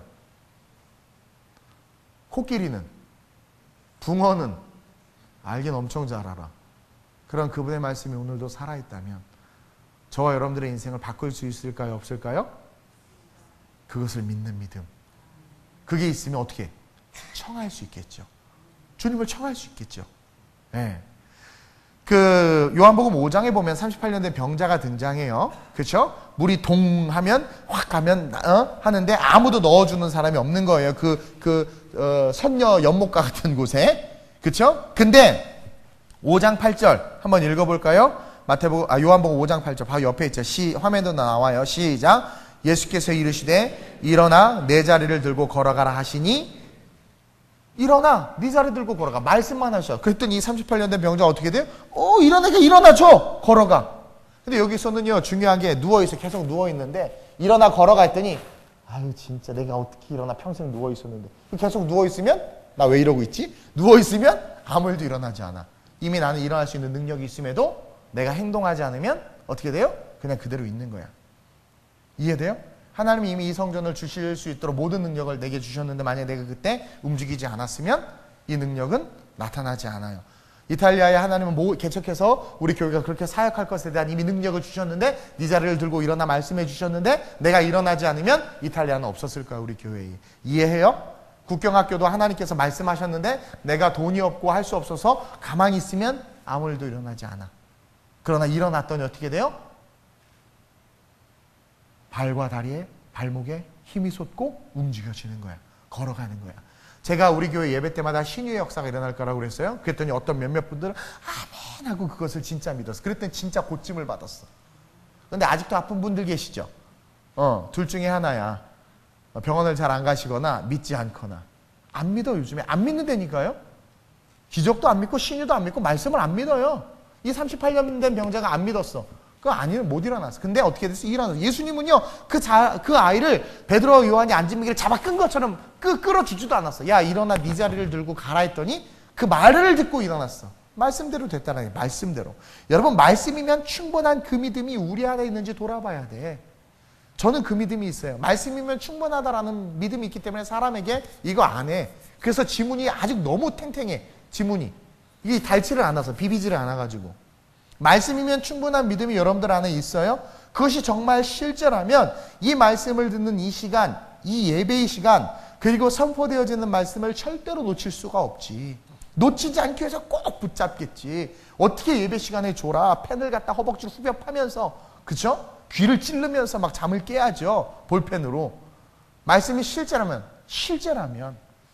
코끼리는. 붕어는. 알긴 엄청 잘 알아. 그런 그분의 말씀이 오늘도 살아있다면 저와 여러분들의 인생을 바꿀 수 있을까요? 없을까요? 그것을 믿는 믿음. 그게 있으면 어떻게? 청할 수 있겠죠. 주님을 청할 수 있겠죠. 네. 그 요한복음 오 장에 보면 삼십팔 년 된 병자가 등장해요. 그렇죠? 물이 동 하면 확 가면 어? 하는데 아무도 넣어주는 사람이 없는 거예요. 그, 그 어, 선녀 연못가 같은 곳에. 그렇죠? 근데 오 장 팔 절 한번 읽어볼까요? 마태복음, 아, 요한복음 오 장 팔 절 바로 옆에 있죠. 시, 화면도 나와요. 시작. 예수께서 이르시되 일어나 내 자리를 들고 걸어가라 하시니 일어나 네 자리 들고 걸어가. 말씀만 하셔. 그랬더니 이 삼십팔 년 된 병자가 어떻게 돼요? 어 일어나게 일어나줘. 걸어가. 근데 여기서는요 중요한 게 누워있어. 계속 누워있는데 일어나 걸어가 했더니 아유 진짜 내가 어떻게 일어나 평생 누워있었는데 계속 누워있으면 나 왜 이러고 있지? 누워있으면 아무 일도 일어나지 않아. 이미 나는 일어날 수 있는 능력이 있음에도 내가 행동하지 않으면 어떻게 돼요? 그냥 그대로 있는 거야. 이해돼요? 하나님이 이미 이 성전을 주실 수 있도록 모든 능력을 내게 주셨는데 만약에 내가 그때 움직이지 않았으면 이 능력은 나타나지 않아요. 이탈리아에 하나님은 뭐 개척해서 우리 교회가 그렇게 사역할 것에 대한 이미 능력을 주셨는데 네 자리를 들고 일어나 말씀해 주셨는데 내가 일어나지 않으면 이탈리아는 없었을 거야. 우리 교회에. 이해해요? 국경학교도 하나님께서 말씀하셨는데 내가 돈이 없고 할 수 없어서 가만히 있으면 아무 일도 일어나지 않아. 그러나 일어났더니 어떻게 돼요? 발과 다리에 발목에 힘이 솟고 움직여지는 거야. 걸어가는 거야. 제가 우리 교회 예배 때마다 신유의 역사가 일어날 거라고 그랬어요. 그랬더니 어떤 몇몇 분들은 아멘 하고 그것을 진짜 믿었어. 그랬더니 진짜 고침을 받았어. 근데 아직도 아픈 분들 계시죠? 어, 둘 중에 하나야. 병원을 잘 안 가시거나 믿지 않거나. 안 믿어, 요즘에. 안 믿는다니까요? 기적도 안 믿고 신유도 안 믿고 말씀을 안 믿어요. 이 삼십팔 년 된 병자가 안 믿었어. 그 아니면 못 일어났어. 근데 어떻게 됐어? 일어났어. 예수님은요, 그, 자, 그 아이를 베드로와 요한이 앉은 무기를 잡아 끈 것처럼 끄, 끌어주지도 않았어. 야, 일어나 네 자리를 들고 가라 했더니 그 말을 듣고 일어났어. 말씀대로 됐다는 게 말씀대로. 여러분, 말씀이면 충분한 그 믿음이 우리 안에 있는지 돌아봐야 돼. 저는 그 믿음이 있어요. 말씀이면 충분하다라는 믿음이 있기 때문에 사람에게 이거 안 해. 그래서 지문이 아직 너무 탱탱해. 지문이. 이게 닳지를 않아서, 비비지를 않아가지고. 말씀이면 충분한 믿음이 여러분들 안에 있어요. 그것이 정말 실제라면 이 말씀을 듣는 이 시간, 이 예배의 시간, 그리고 선포되어지는 말씀을 절대로 놓칠 수가 없지. 놓치지 않기 위해서 꼭 붙잡겠지. 어떻게 예배 시간에 줘라. 펜을 갖다 허벅지로 후벼 파면서, 그쵸? 귀를 찌르면서 막 잠을 깨야죠. 볼펜으로. 말씀이 실제라면, 실제라면.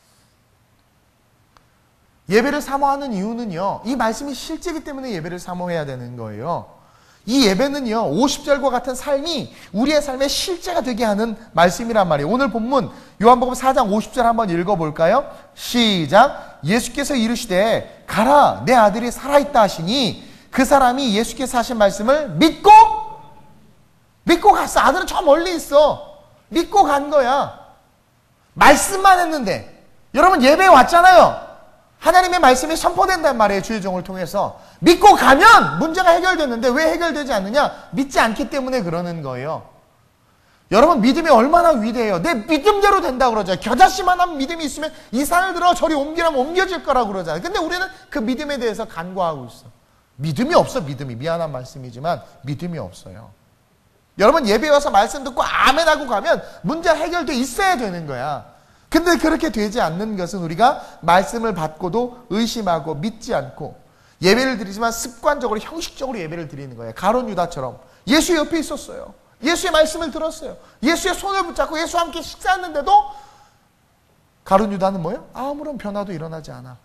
예배를 사모하는 이유는요, 이 말씀이 실제이기 때문에 예배를 사모해야 되는 거예요. 이 예배는요, 오십 절과 같은 삶이 우리의 삶의 실제가 되게 하는 말씀이란 말이에요. 오늘 본문 요한복음 사 장 오십 절 한번 읽어볼까요? 시작. 예수께서 이르시되 가라 내 아들이 살아있다 하시니 그 사람이 예수께서 하신 말씀을 믿고 믿고 갔어. 아들은 저 멀리 있어. 믿고 간 거야. 말씀만 했는데. 여러분 예배에 왔잖아요. 하나님의 말씀이 선포된단 말이에요. 주의 종을 통해서. 믿고 가면 문제가 해결됐는데 왜 해결되지 않느냐? 믿지 않기 때문에 그러는 거예요. 여러분 믿음이 얼마나 위대해요. 내 믿음대로 된다고 그러죠. 겨자씨만한 믿음이 있으면 이 산을 들어 저리 옮기라면 옮겨질 거라고 그러잖아요. 근데 우리는 그 믿음에 대해서 간과하고 있어. 믿음이 없어. 믿음이. 미안한 말씀이지만 믿음이 없어요. 여러분 예배에 와서 말씀 듣고 아멘하고 가면 문제 해결돼 있어야 되는 거야. 근데 그렇게 되지 않는 것은 우리가 말씀을 받고도 의심하고 믿지 않고 예배를 드리지만 습관적으로 형식적으로 예배를 드리는 거예요. 가룟 유다처럼. 예수 옆에 있었어요. 예수의 말씀을 들었어요. 예수의 손을 붙잡고 예수와 함께 식사했는데도 가룟 유다는 뭐예요? 아무런 변화도 일어나지 않아.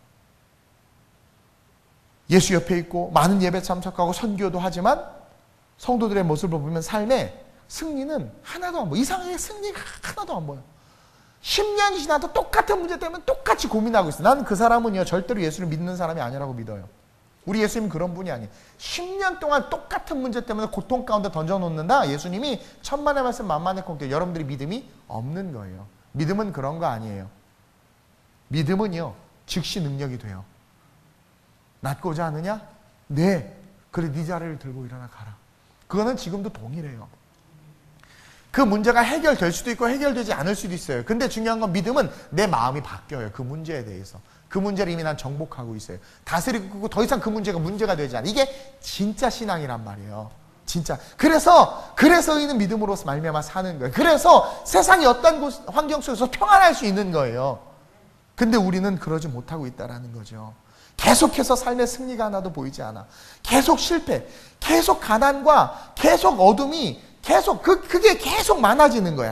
예수 옆에 있고 많은 예배 참석하고 선교도 하지만 성도들의 모습을 보면 삶의 승리는 하나도 안 보여. 이상하게 승리가 하나도 안 보여. 십 년이 지나도 똑같은 문제 때문에 똑같이 고민하고 있어. 나는 그 사람은요 절대로 예수를 믿는 사람이 아니라고 믿어요. 우리 예수님은 그런 분이 아니에요. 십 년 동안 똑같은 문제 때문에 고통 가운데 던져놓는다. 예수님이 천만의 말씀 만만의 공격. 여러분들이 믿음이 없는 거예요. 믿음은 그런 거 아니에요. 믿음은요 즉시 능력이 돼요. 낫고자 하느냐? 네. 그래 네 자리를 들고 일어나 가라. 그거는 지금도 동일해요. 그 문제가 해결될 수도 있고 해결되지 않을 수도 있어요. 근데 중요한 건 믿음은 내 마음이 바뀌어요. 그 문제에 대해서. 그 문제를 이미 난 정복하고 있어요. 다스리고 더 이상 그 문제가 문제가 되지 않아. 이게 진짜 신앙이란 말이에요. 진짜. 그래서 그래서 이는 믿음으로 말미암아 사는 거예요. 그래서 세상이 어떤 곳, 환경 속에서 평안할 수 있는 거예요. 근데 우리는 그러지 못하고 있다는 거죠. 계속해서 삶의 승리가 하나도 보이지 않아. 계속 실패, 계속 가난과 계속 어둠이 계속 그, 그게 계속 많아지는 거야.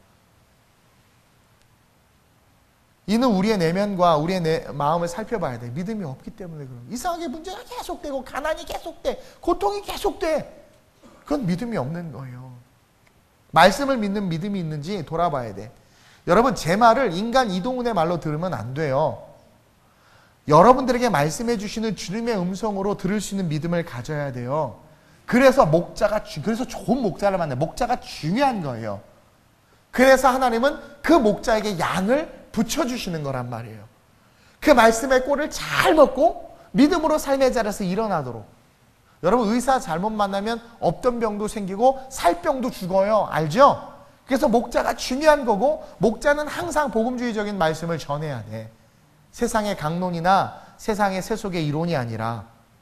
이는 우리의 내면과 우리의 내, 마음을 살펴봐야 돼. 믿음이 없기 때문에 그런. 이상하게 문제가 계속되고 가난이 계속돼. 고통이 계속돼. 그건 믿음이 없는 거예요. 말씀을 믿는 믿음이 있는지 돌아봐야 돼. 여러분 제 말을 인간 이동훈의 말로 들으면 안 돼요. 여러분들에게 말씀해 주시는 주님의 음성으로 들을 수 있는 믿음을 가져야 돼요. 그래서 목자가, 그래서 좋은 목자를 만나요. 목자가 중요한 거예요. 그래서 하나님은 그 목자에게 양을 붙여주시는 거란 말이에요. 그 말씀의 꼴을 잘 먹고 믿음으로 삶의 자리에서 일어나도록. 여러분 의사 잘못 만나면 없던 병도 생기고 살 병도 죽어요. 알죠? 그래서 목자가 중요한 거고 목자는 항상 복음주의적인 말씀을 전해야 돼. 세상의 강론이나 세상의 세속의 이론이 아니라.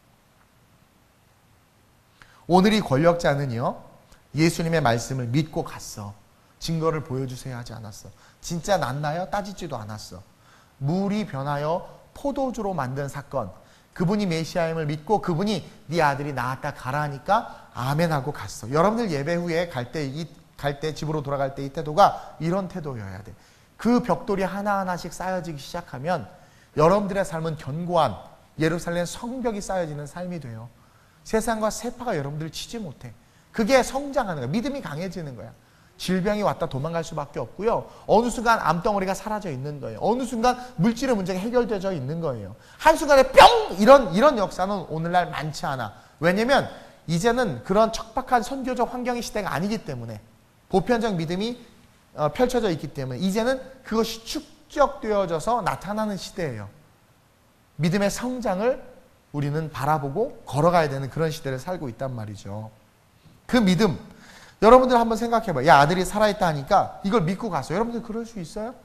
오늘 이 권력자는요 예수님의 말씀을 믿고 갔어. 증거를 보여주세요 하지 않았어. 진짜 낫나요? 따지지도 않았어. 물이 변하여 포도주로 만든 사건. 그분이 메시아임을 믿고 그분이 네 아들이 나았다 가라 하니까 아멘 하고 갔어. 여러분들 예배 후에 갈 때 이 갈 때 집으로 돌아갈 때 이 태도가 이런 태도여야 돼. 그 벽돌이 하나하나씩 쌓여지기 시작하면 여러분들의 삶은 견고한 예루살렘 성벽이 쌓여지는 삶이 돼요. 세상과 세파가 여러분들을 치지 못해. 그게 성장하는 거야. 믿음이 강해지는 거야. 질병이 왔다 도망갈 수밖에 없고요. 어느 순간 암덩어리가 사라져 있는 거예요. 어느 순간 물질의 문제가 해결되어 있는 거예요. 한순간에 뿅! 이런, 이런 역사는 오늘날 많지 않아. 왜냐면 이제는 그런 척박한 선교적 환경의 시대가 아니기 때문에, 보편적 믿음이 어, 펼쳐져 있기 때문에 이제는 그것이 축적되어져서 나타나는 시대예요. 믿음의 성장을 우리는 바라보고 걸어가야 되는 그런 시대를 살고 있단 말이죠. 그 믿음, 여러분들 한번 생각해봐요. 야, 아들이 살아있다 하니까 이걸 믿고 갔어요. 여러분들 그럴 수 있어요?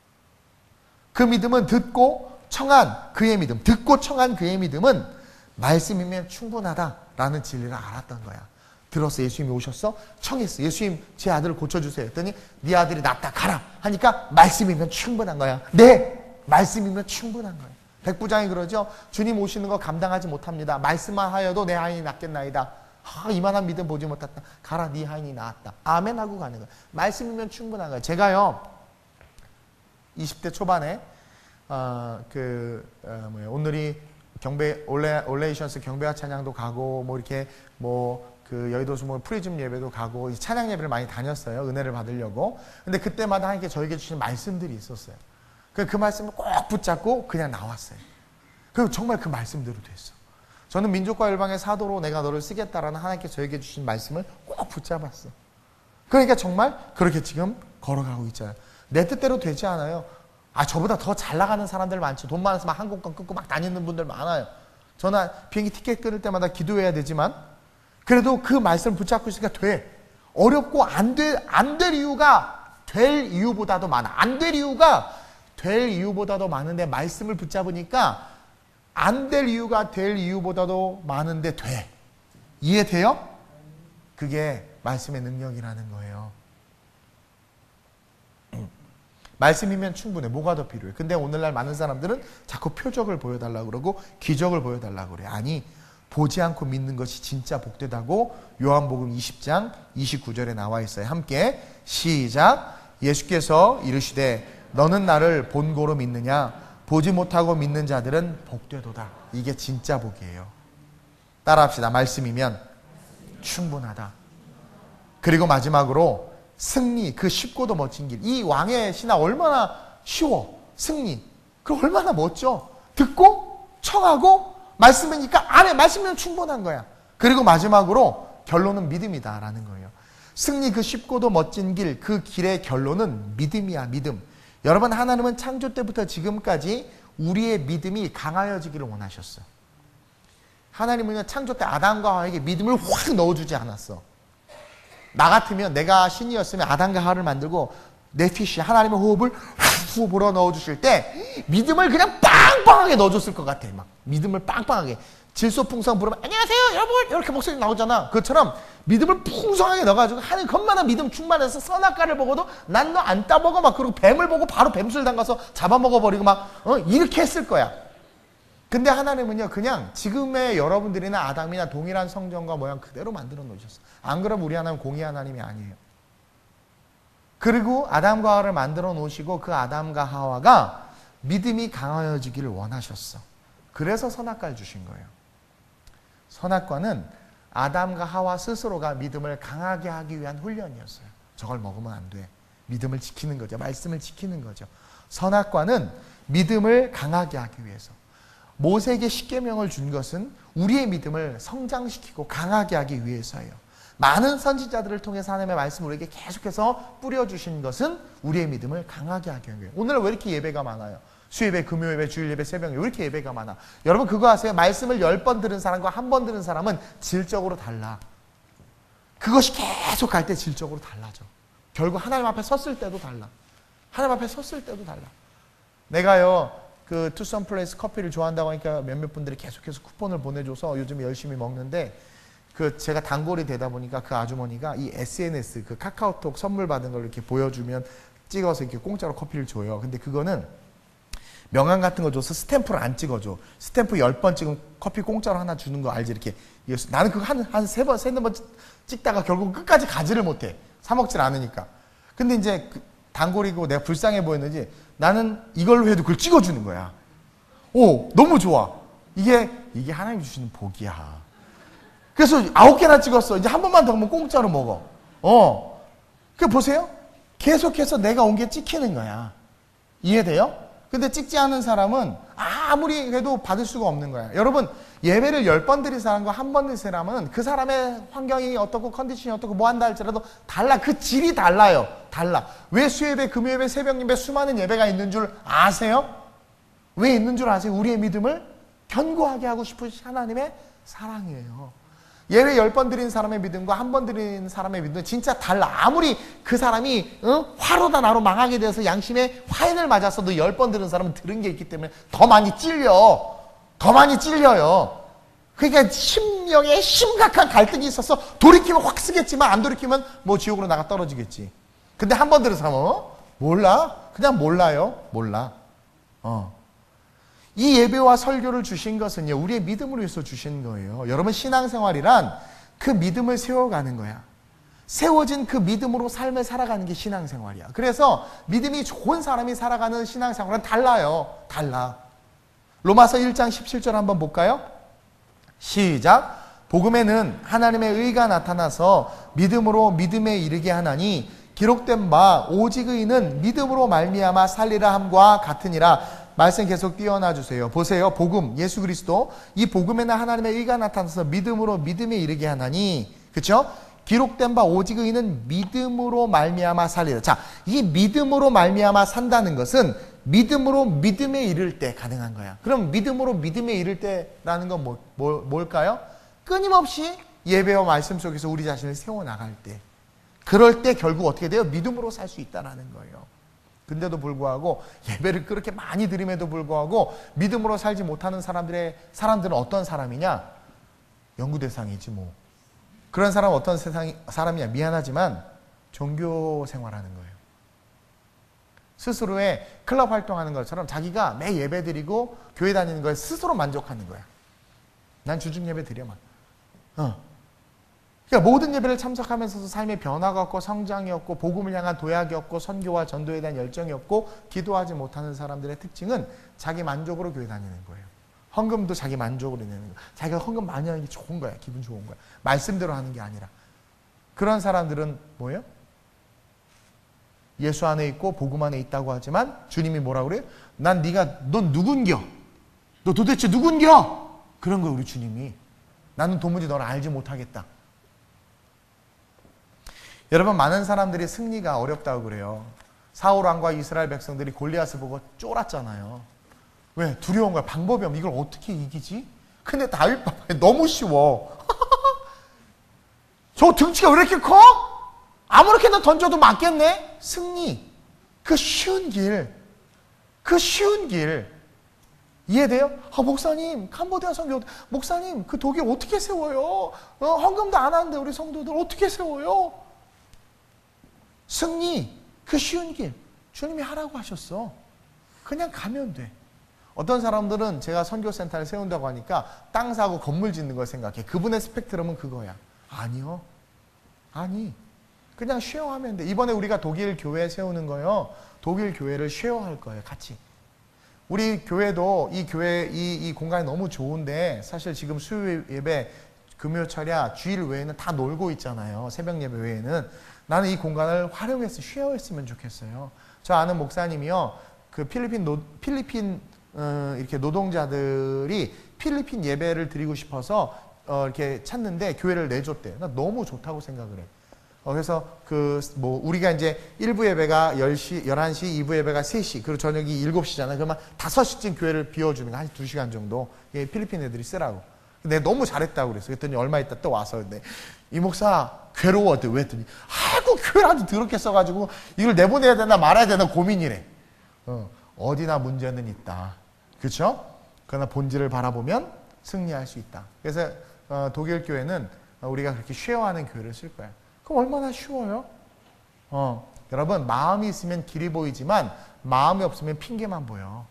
그 믿음은 듣고 청한 그의 믿음, 듣고 청한 그의 믿음은 말씀이면 충분하다라는 진리를 알았던 거야. 들었어. 예수님이 오셨어? 청했어. 예수님 제 아들을 고쳐주세요. 했더니 네 아들이 낫다 가라 하니까 말씀이면 충분한 거야. 네, 말씀이면 충분한 거야. 백부장이 그러죠. 주님 오시는 거 감당하지 못합니다. 말씀만 하여도 내 하인이 낫겠나이다. 아, 이만한 믿음 보지 못했다. 가라, 네 하인이 나았다. 아멘 하고 가는 거야. 말씀이면 충분한 거야. 제가요 이십 대 초반에 어, 그 어, 뭐야, 오늘이 경배 올레 올레이션스 경배와 찬양도 가고 뭐 이렇게 뭐 그 여의도 수모 프리즘 예배도 가고 찬양 예배를 많이 다녔어요. 은혜를 받으려고. 근데 그때마다 하나님께 저에게 주신 말씀들이 있었어요. 그, 그 말씀을 꼭 붙잡고 그냥 나왔어요. 그리고 정말 그 말씀대로 됐어. 저는 민족과 열방의 사도로 내가 너를 쓰겠다라는 하나님께 저에게 주신 말씀을 꼭 붙잡았어. 그러니까 정말 그렇게 지금 걸어가고 있잖아요. 내 뜻대로 되지 않아요. 아, 저보다 더 잘 나가는 사람들 많죠. 돈 많아서 막 항공권 끊고 막 다니는 분들 많아요. 저는 비행기 티켓 끊을 때마다 기도해야 되지만 그래도 그 말씀을 붙잡고 있으니까 돼. 어렵고 안 될, 안 될 이유가 될 이유보다도 많아. 안 될 이유가 될 이유보다도 많은데 말씀을 붙잡으니까 안 될 이유가 될 이유보다도 많은데 돼. 이해돼요? 그게 말씀의 능력이라는 거예요. 말씀이면 충분해. 뭐가 더 필요해? 근데 오늘날 많은 사람들은 자꾸 표적을 보여달라고 그러고 기적을 보여달라고 그래. 아니, 보지 않고 믿는 것이 진짜 복되다고 요한복음 이십 장 이십구 절에 나와 있어요. 함께 시작. 예수께서 이르시되 너는 나를 본고로 믿느냐? 보지 못하고 믿는 자들은 복되도다. 이게 진짜 복이에요. 따라합시다. 말씀이면 충분하다. 그리고 마지막으로 승리, 그 쉽고도 멋진 길. 이 왕의 신화 얼마나 쉬워. 승리. 그 얼마나 멋져. 듣고 청하고 말씀이니까 안에 말씀이면 충분한 거야. 그리고 마지막으로 결론은 믿음이다라는 거예요. 승리, 그 쉽고도 멋진 길, 그 길의 결론은 믿음이야. 믿음. 여러분, 하나님은 창조 때부터 지금까지 우리의 믿음이 강하여지기를 원하셨어요. 하나님은 창조 때 아담과 하와에게 믿음을 확 넣어주지 않았어. 나 같으면, 내가 신이었으면 아담과 하와를 만들고 네피시, 하나님의 호흡을 후 불어 넣어주실 때 믿음을 그냥 빵빵하게 넣어줬을 것 같아. 막 믿음을 빵빵하게. 질소풍성 부르면 안녕하세요 여러분 이렇게 목소리 나오잖아. 그것처럼 믿음을 풍성하게 넣어가지고 하는 것만한 믿음 충만해서 선악과를 보고도 난 너 안 따먹어 막 그러고 뱀을 보고 바로 뱀술 담가서 잡아먹어버리고 막 어, 이렇게 했을 거야. 근데 하나님은요 그냥 지금의 여러분들이나 아담이나 동일한 성정과 모양 그대로 만들어 놓으셨어. 안 그러면 우리 하나님 공의 하나님이 아니에요. 그리고 아담과 하와를 만들어 놓으시고 그 아담과 하와가 믿음이 강하여지기를 원하셨어. 그래서 선악과를 주신 거예요. 선악과는 아담과 하와 스스로가 믿음을 강하게 하기 위한 훈련이었어요. 저걸 먹으면 안 돼. 믿음을 지키는 거죠. 말씀을 지키는 거죠. 선악과는 믿음을 강하게 하기 위해서. 모세에게 십계명을 준 것은 우리의 믿음을 성장시키고 강하게 하기 위해서예요. 많은 선지자들을 통해서 하나님의 말씀을 우리에게 계속해서 뿌려주신 것은 우리의 믿음을 강하게 하기 위해서. 오늘 왜 이렇게 예배가 많아요? 수예배, 금요예배, 주일예배, 새벽예배 왜 이렇게 예배가 많아? 여러분 그거 아세요? 말씀을 열 번 들은 사람과 한 번 들은 사람은 질적으로 달라. 그것이 계속 갈 때 질적으로 달라져. 결국 하나님 앞에 섰을 때도 달라. 하나님 앞에 섰을 때도 달라. 내가요 그 투썸 플레이스 커피를 좋아한다고 하니까 몇몇 분들이 계속해서 쿠폰을 보내줘서 요즘 열심히 먹는데 그 제가 단골이 되다 보니까 그 아주머니가 이 에스엔에스 그 카카오톡 선물 받은 걸 이렇게 보여주면 찍어서 이렇게 공짜로 커피를 줘요. 근데 그거는 명함 같은 거 줘서 스탬프를 안 찍어줘. 스탬프 열 번 찍으면 커피 공짜로 하나 주는 거 알지? 이렇게. 나는 그거 한, 한 세 번, 세네 번 찍다가 결국 끝까지 가지를 못해. 사먹질 않으니까. 근데 이제 그 단골이고 내가 불쌍해 보였는지 나는 이걸로 해도 그걸 찍어주는 거야. 오, 너무 좋아. 이게, 이게 하나님이 주시는 복이야. 그래서 아홉 개나 찍었어. 이제 한 번만 더 먹으면 공짜로 먹어. 어. 그 보세요. 계속해서 내가 온 게 찍히는 거야. 이해돼요? 근데 찍지 않은 사람은 아무리 해도 받을 수가 없는 거야. 여러분, 예배를 열 번 드린 사람과 한 번 드린 사람은 그 사람의 환경이 어떻고 컨디션이 어떻고 뭐 한다 할지라도 달라. 그 질이 달라요. 달라. 왜 수예배, 금요예배, 새벽예배 수많은 예배가 있는 줄 아세요? 왜 있는 줄 아세요? 우리의 믿음을 견고하게 하고 싶으신 하나님의 사랑이에요. 예배 열 번 드린 사람의 믿음과 한 번 드린 사람의 믿음은 진짜 달라. 아무리 그 사람이 어? 화로다 나로 망하게 돼서 양심의 화인을 맞았어도 열 번 들은 사람은 들은 게 있기 때문에 더 많이 찔려. 더 많이 찔려요. 그러니까 심령에 심각한 갈등이 있어서 돌이키면 확 쓰겠지만 안 돌이키면 뭐 지옥으로 나가 떨어지겠지. 근데 한 번 들은 사람은 어? 몰라. 그냥 몰라요. 몰라. 어. 이 예배와 설교를 주신 것은요, 우리의 믿음을 위해서 주신 거예요. 여러분, 신앙생활이란 그 믿음을 세워가는 거야. 세워진 그 믿음으로 삶을 살아가는 게 신앙생활이야. 그래서 믿음이 좋은 사람이 살아가는 신앙생활은 달라요. 달라. 로마서 일 장 십칠 절 한번 볼까요? 시작. 복음에는 하나님의 의가 나타나서 믿음으로 믿음에 이르게 하나니 기록된 바 오직 의인은 믿음으로 말미암아 살리라 함과 같으니라. 말씀 계속 띄워놔 주세요. 보세요. 복음, 예수 그리스도. 이 복음에는 하나님의 의가 나타나서 믿음으로 믿음에 이르게 하나니, 그렇죠? 기록된 바 오직 의인은 믿음으로 말미암아 살리라. 자, 이 믿음으로 말미암아 산다는 것은 믿음으로 믿음에 이를 때 가능한 거야. 그럼 믿음으로 믿음에 이를 때라는 건 뭐, 뭐, 뭘까요? 끊임없이 예배와 말씀 속에서 우리 자신을 세워나갈 때. 그럴 때 결국 어떻게 돼요? 믿음으로 살 수 있다는 거예요. 근데도 불구하고 예배를 그렇게 많이 드림에도 불구하고 믿음으로 살지 못하는 사람들의 사람들은 어떤 사람이냐? 연구 대상이지 뭐. 그런 사람은 어떤 세상이, 사람이냐? 미안하지만 종교 생활하는 거예요. 스스로의 클럽 활동하는 것처럼 자기가 매 예배 드리고 교회 다니는 거에 스스로 만족하는 거야. 난 주중 예배 드려만. 어. 그러니까 모든 예배를 참석하면서도 삶의 변화가 없고 성장이 없고 복음을 향한 도약이 없고 선교와 전도에 대한 열정이 없고 기도하지 못하는 사람들의 특징은 자기 만족으로 교회 다니는 거예요. 헌금도 자기 만족으로 내는 거예요. 자기가 헌금 많이 하는 게 좋은 거야. 기분 좋은 거야. 말씀대로 하는 게 아니라. 그런 사람들은 뭐예요? 예수 안에 있고 복음 안에 있다고 하지만 주님이 뭐라고 그래요? 난 네가 넌 누군겨? 너 도대체 누군겨? 그런 거예요. 우리 주님이. 나는 도무지 너를 알지 못하겠다. 여러분, 많은 사람들이 승리가 어렵다고 그래요. 사울 왕과 이스라엘 백성들이 골리앗을 보고 쫄았잖아요. 왜? 두려운 거야. 방법이 없어. 이걸 어떻게 이기지? 근데 다윗 봐봐요. 너무 쉬워. 저 등치가 왜 이렇게 커? 아무렇게나 던져도 맞겠네? 승리. 그 쉬운 길. 그 쉬운 길. 이해돼요? 아, 목사님, 캄보디아 선교, 목사님, 그 독일 어떻게 세워요? 어, 헌금도 안 하는데 우리 성도들 어떻게 세워요? 승리, 그 쉬운 길. 주님이 하라고 하셨어. 그냥 가면 돼. 어떤 사람들은 제가 선교센터를 세운다고 하니까 땅 사고 건물 짓는 걸 생각해. 그분의 스펙트럼은 그거야. 아니요. 아니. 그냥 쉐어하면 돼. 이번에 우리가 독일 교회 세우는 거요. 독일 교회를 쉐어할 거예요. 같이. 우리 교회도 이 교회, 이, 이 공간이 너무 좋은데 사실 지금 수요 예배, 금요 철야, 주일 외에는 다 놀고 있잖아요. 새벽 예배 외에는. 나는 이 공간을 활용해서 쉐어했으면 좋겠어요. 저 아는 목사님이요. 그 필리핀 노, 필리핀 어, 이렇게 노동자들이 필리핀 예배를 드리고 싶어서 어, 이렇게 찾는데 교회를 내줬대요. 나 너무 좋다고 생각을 해. 어, 그래서 그 뭐 우리가 이제 일 부 예배가 열 시, 열한 시, 이 부 예배가 세 시, 그리고 저녁이 일곱 시잖아요. 그러면 다섯 시쯤 교회를 비워주는 거 한 두 시간 정도 예, 필리핀 애들이 쓰라고. 근데 너무 잘했다고 그랬어. 그랬더니 얼마 있다 또 와서 근데 이 목사 괴로웠대. 왜 했더니 아이고 교회를 아주 더럽게 써가지고 이걸 내보내야 되나 말아야 되나 고민이래. 어, 어디나 문제는 있다. 그렇죠? 그러나 본질을 바라보면 승리할 수 있다. 그래서 어, 독일 교회는 우리가 그렇게 쉐어하는 교회를 쓸 거야. 그럼 얼마나 쉬워요? 어, 여러분 마음이 있으면 길이 보이지만 마음이 없으면 핑계만 보여.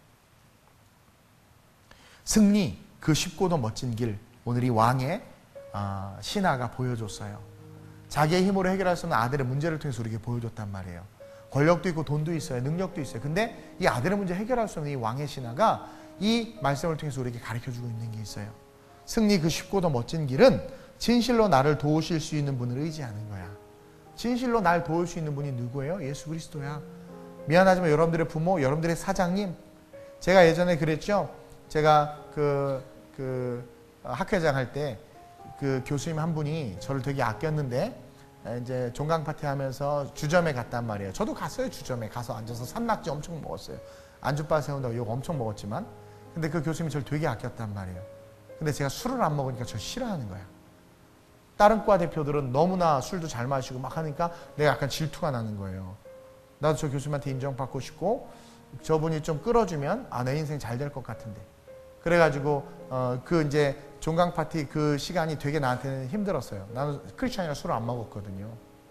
승리, 그 쉽고도 멋진 길, 오늘 이 왕의 어, 신하가 보여줬어요. 자기의 힘으로 해결할 수 없는 아들의 문제를 통해서 우리에게 보여줬단 말이에요. 권력도 있고 돈도 있어요. 능력도 있어요. 근데 이 아들의 문제 해결할 수 없는 이 왕의 신하가 이 말씀을 통해서 우리에게 가르쳐주고 있는 게 있어요. 승리 그 쉽고 더 멋진 길은 진실로 나를 도우실 수 있는 분을 의지하는 거야. 진실로 날 도울 수 있는 분이 누구예요? 예수 그리스도야. 미안하지만 여러분들의 부모, 여러분들의 사장님, 제가 예전에 그랬죠. 제가 그, 그 학회장 할 때 그 교수님 한 분이 저를 되게 아꼈는데 이제 종강 파티 하면서 주점에 갔단 말이에요. 저도 갔어요. 주점에 가서 앉아서 산낙지 엄청 먹었어요. 안주바 세운다고 욕 엄청 먹었지만, 근데 그 교수님이 저를 되게 아꼈단 말이에요. 근데 제가 술을 안 먹으니까 저를 싫어하는 거야. 다른 과 대표들은 너무나 술도 잘 마시고 막 하니까 내가 약간 질투가 나는 거예요. 나도 저 교수님한테 인정받고 싶고 저분이 좀 끌어주면 아, 내 인생 잘 될 것 같은데. 그래가지고 어, 그 이제 종강 파티 그 시간이 되게 나한테는 힘들었어요. 나는 크리스찬이라 술을 안 먹었거든요.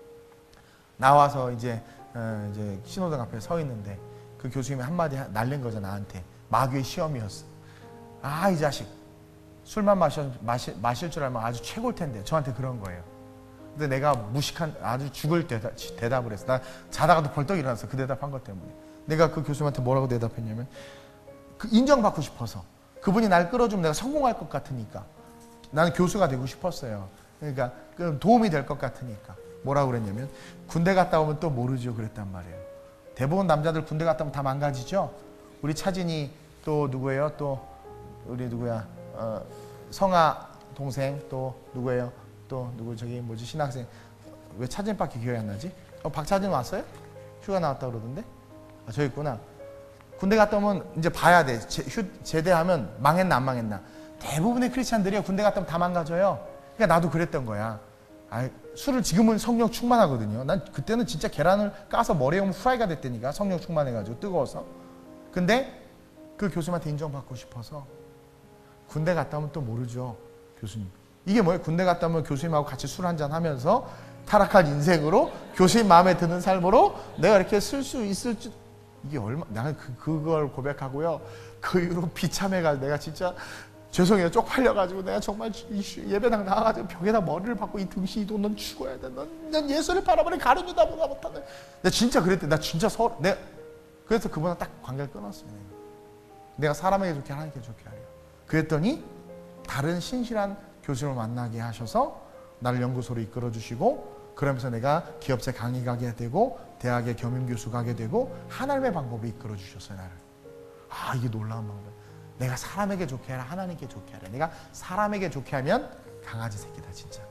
나와서 이제 어, 이제 신호등 앞에 서 있는데 그 교수님이 한마디 날린 거죠. 나한테. 마귀의 시험이었어. 아, 이 자식 술만 마셔, 마시, 마실 줄 알면 아주 최고일 텐데. 저한테 그런 거예요. 근데 내가 무식한 아주 죽을 대답, 대답을 했어. 나 자다가도 벌떡 일어났어. 그 대답한 것 때문에. 내가 그 교수님한테 뭐라고 대답했냐면 그 인정받고 싶어서. 그분이 날 끌어주면 내가 성공할 것 같으니까. 나는 교수가 되고 싶었어요. 그러니까 도움이 될 것 같으니까. 뭐라고 그랬냐면 군대 갔다 오면 또 모르죠. 그랬단 말이에요. 대부분 남자들 군대 갔다 오면 다 망가지죠. 우리 차진이 또 누구예요? 또 우리 누구야? 어, 성아 동생 또 누구예요? 또 누구 저기 뭐지 신학생 왜 차진밖에 기억이 안 나지? 어, 박차진 왔어요? 휴가 나왔다 그러던데? 아, 저 있구나. 군대 갔다 오면 이제 봐야 돼. 제, 휴, 제대하면 망했나 안 망했나. 대부분의 크리스찬들이 군대 갔다 오면 다 망가져요. 그러니까 나도 그랬던 거야. 아, 술을 지금은 성령 충만하거든요. 난 그때는 진짜 계란을 까서 머리에 오면 후라이가 됐다니까. 성령 충만해가지고 뜨거워서. 근데 그 교수님한테 인정받고 싶어서 군대 갔다 오면 또 모르죠. 교수님. 이게 뭐예요? 군대 갔다 오면 교수님하고 같이 술 한잔 하면서 타락할 인생으로 교수님 마음에 드는 삶으로 내가 이렇게 쓸 수 있을 줄 이게 얼마 나는 그, 그걸 고백하고요. 그 이후로 비참해가 내가 진짜 죄송해요. 쪽팔려가지고 내가 정말 예배당 나와가지고 벽에다 머리를 박고 이 등신이도 넌 죽어야 돼. 넌, 넌 예수를 바라보니 가르쳐다 보다 못하네. 내가 진짜 그랬대. 나 진짜 서 내가 그래서 그분은 딱 관계를 끊었어요. 내가, 내가 사람에게 좋게 하나님께 좋게 하려. 그랬더니 다른 신실한 교수를 만나게 하셔서 나를 연구소로 이끌어 주시고 그러면서 내가 기업체 강의 가게 되고 대학의 겸임교수 가게 되고 하나님의 방법에 이끌어 주셨어요. 나를. 아, 이게 놀라운 방법. 내가 사람에게 좋게 하라. 하나님께 좋게 하라. 내가 사람에게 좋게 하면 강아지 새끼다. 진짜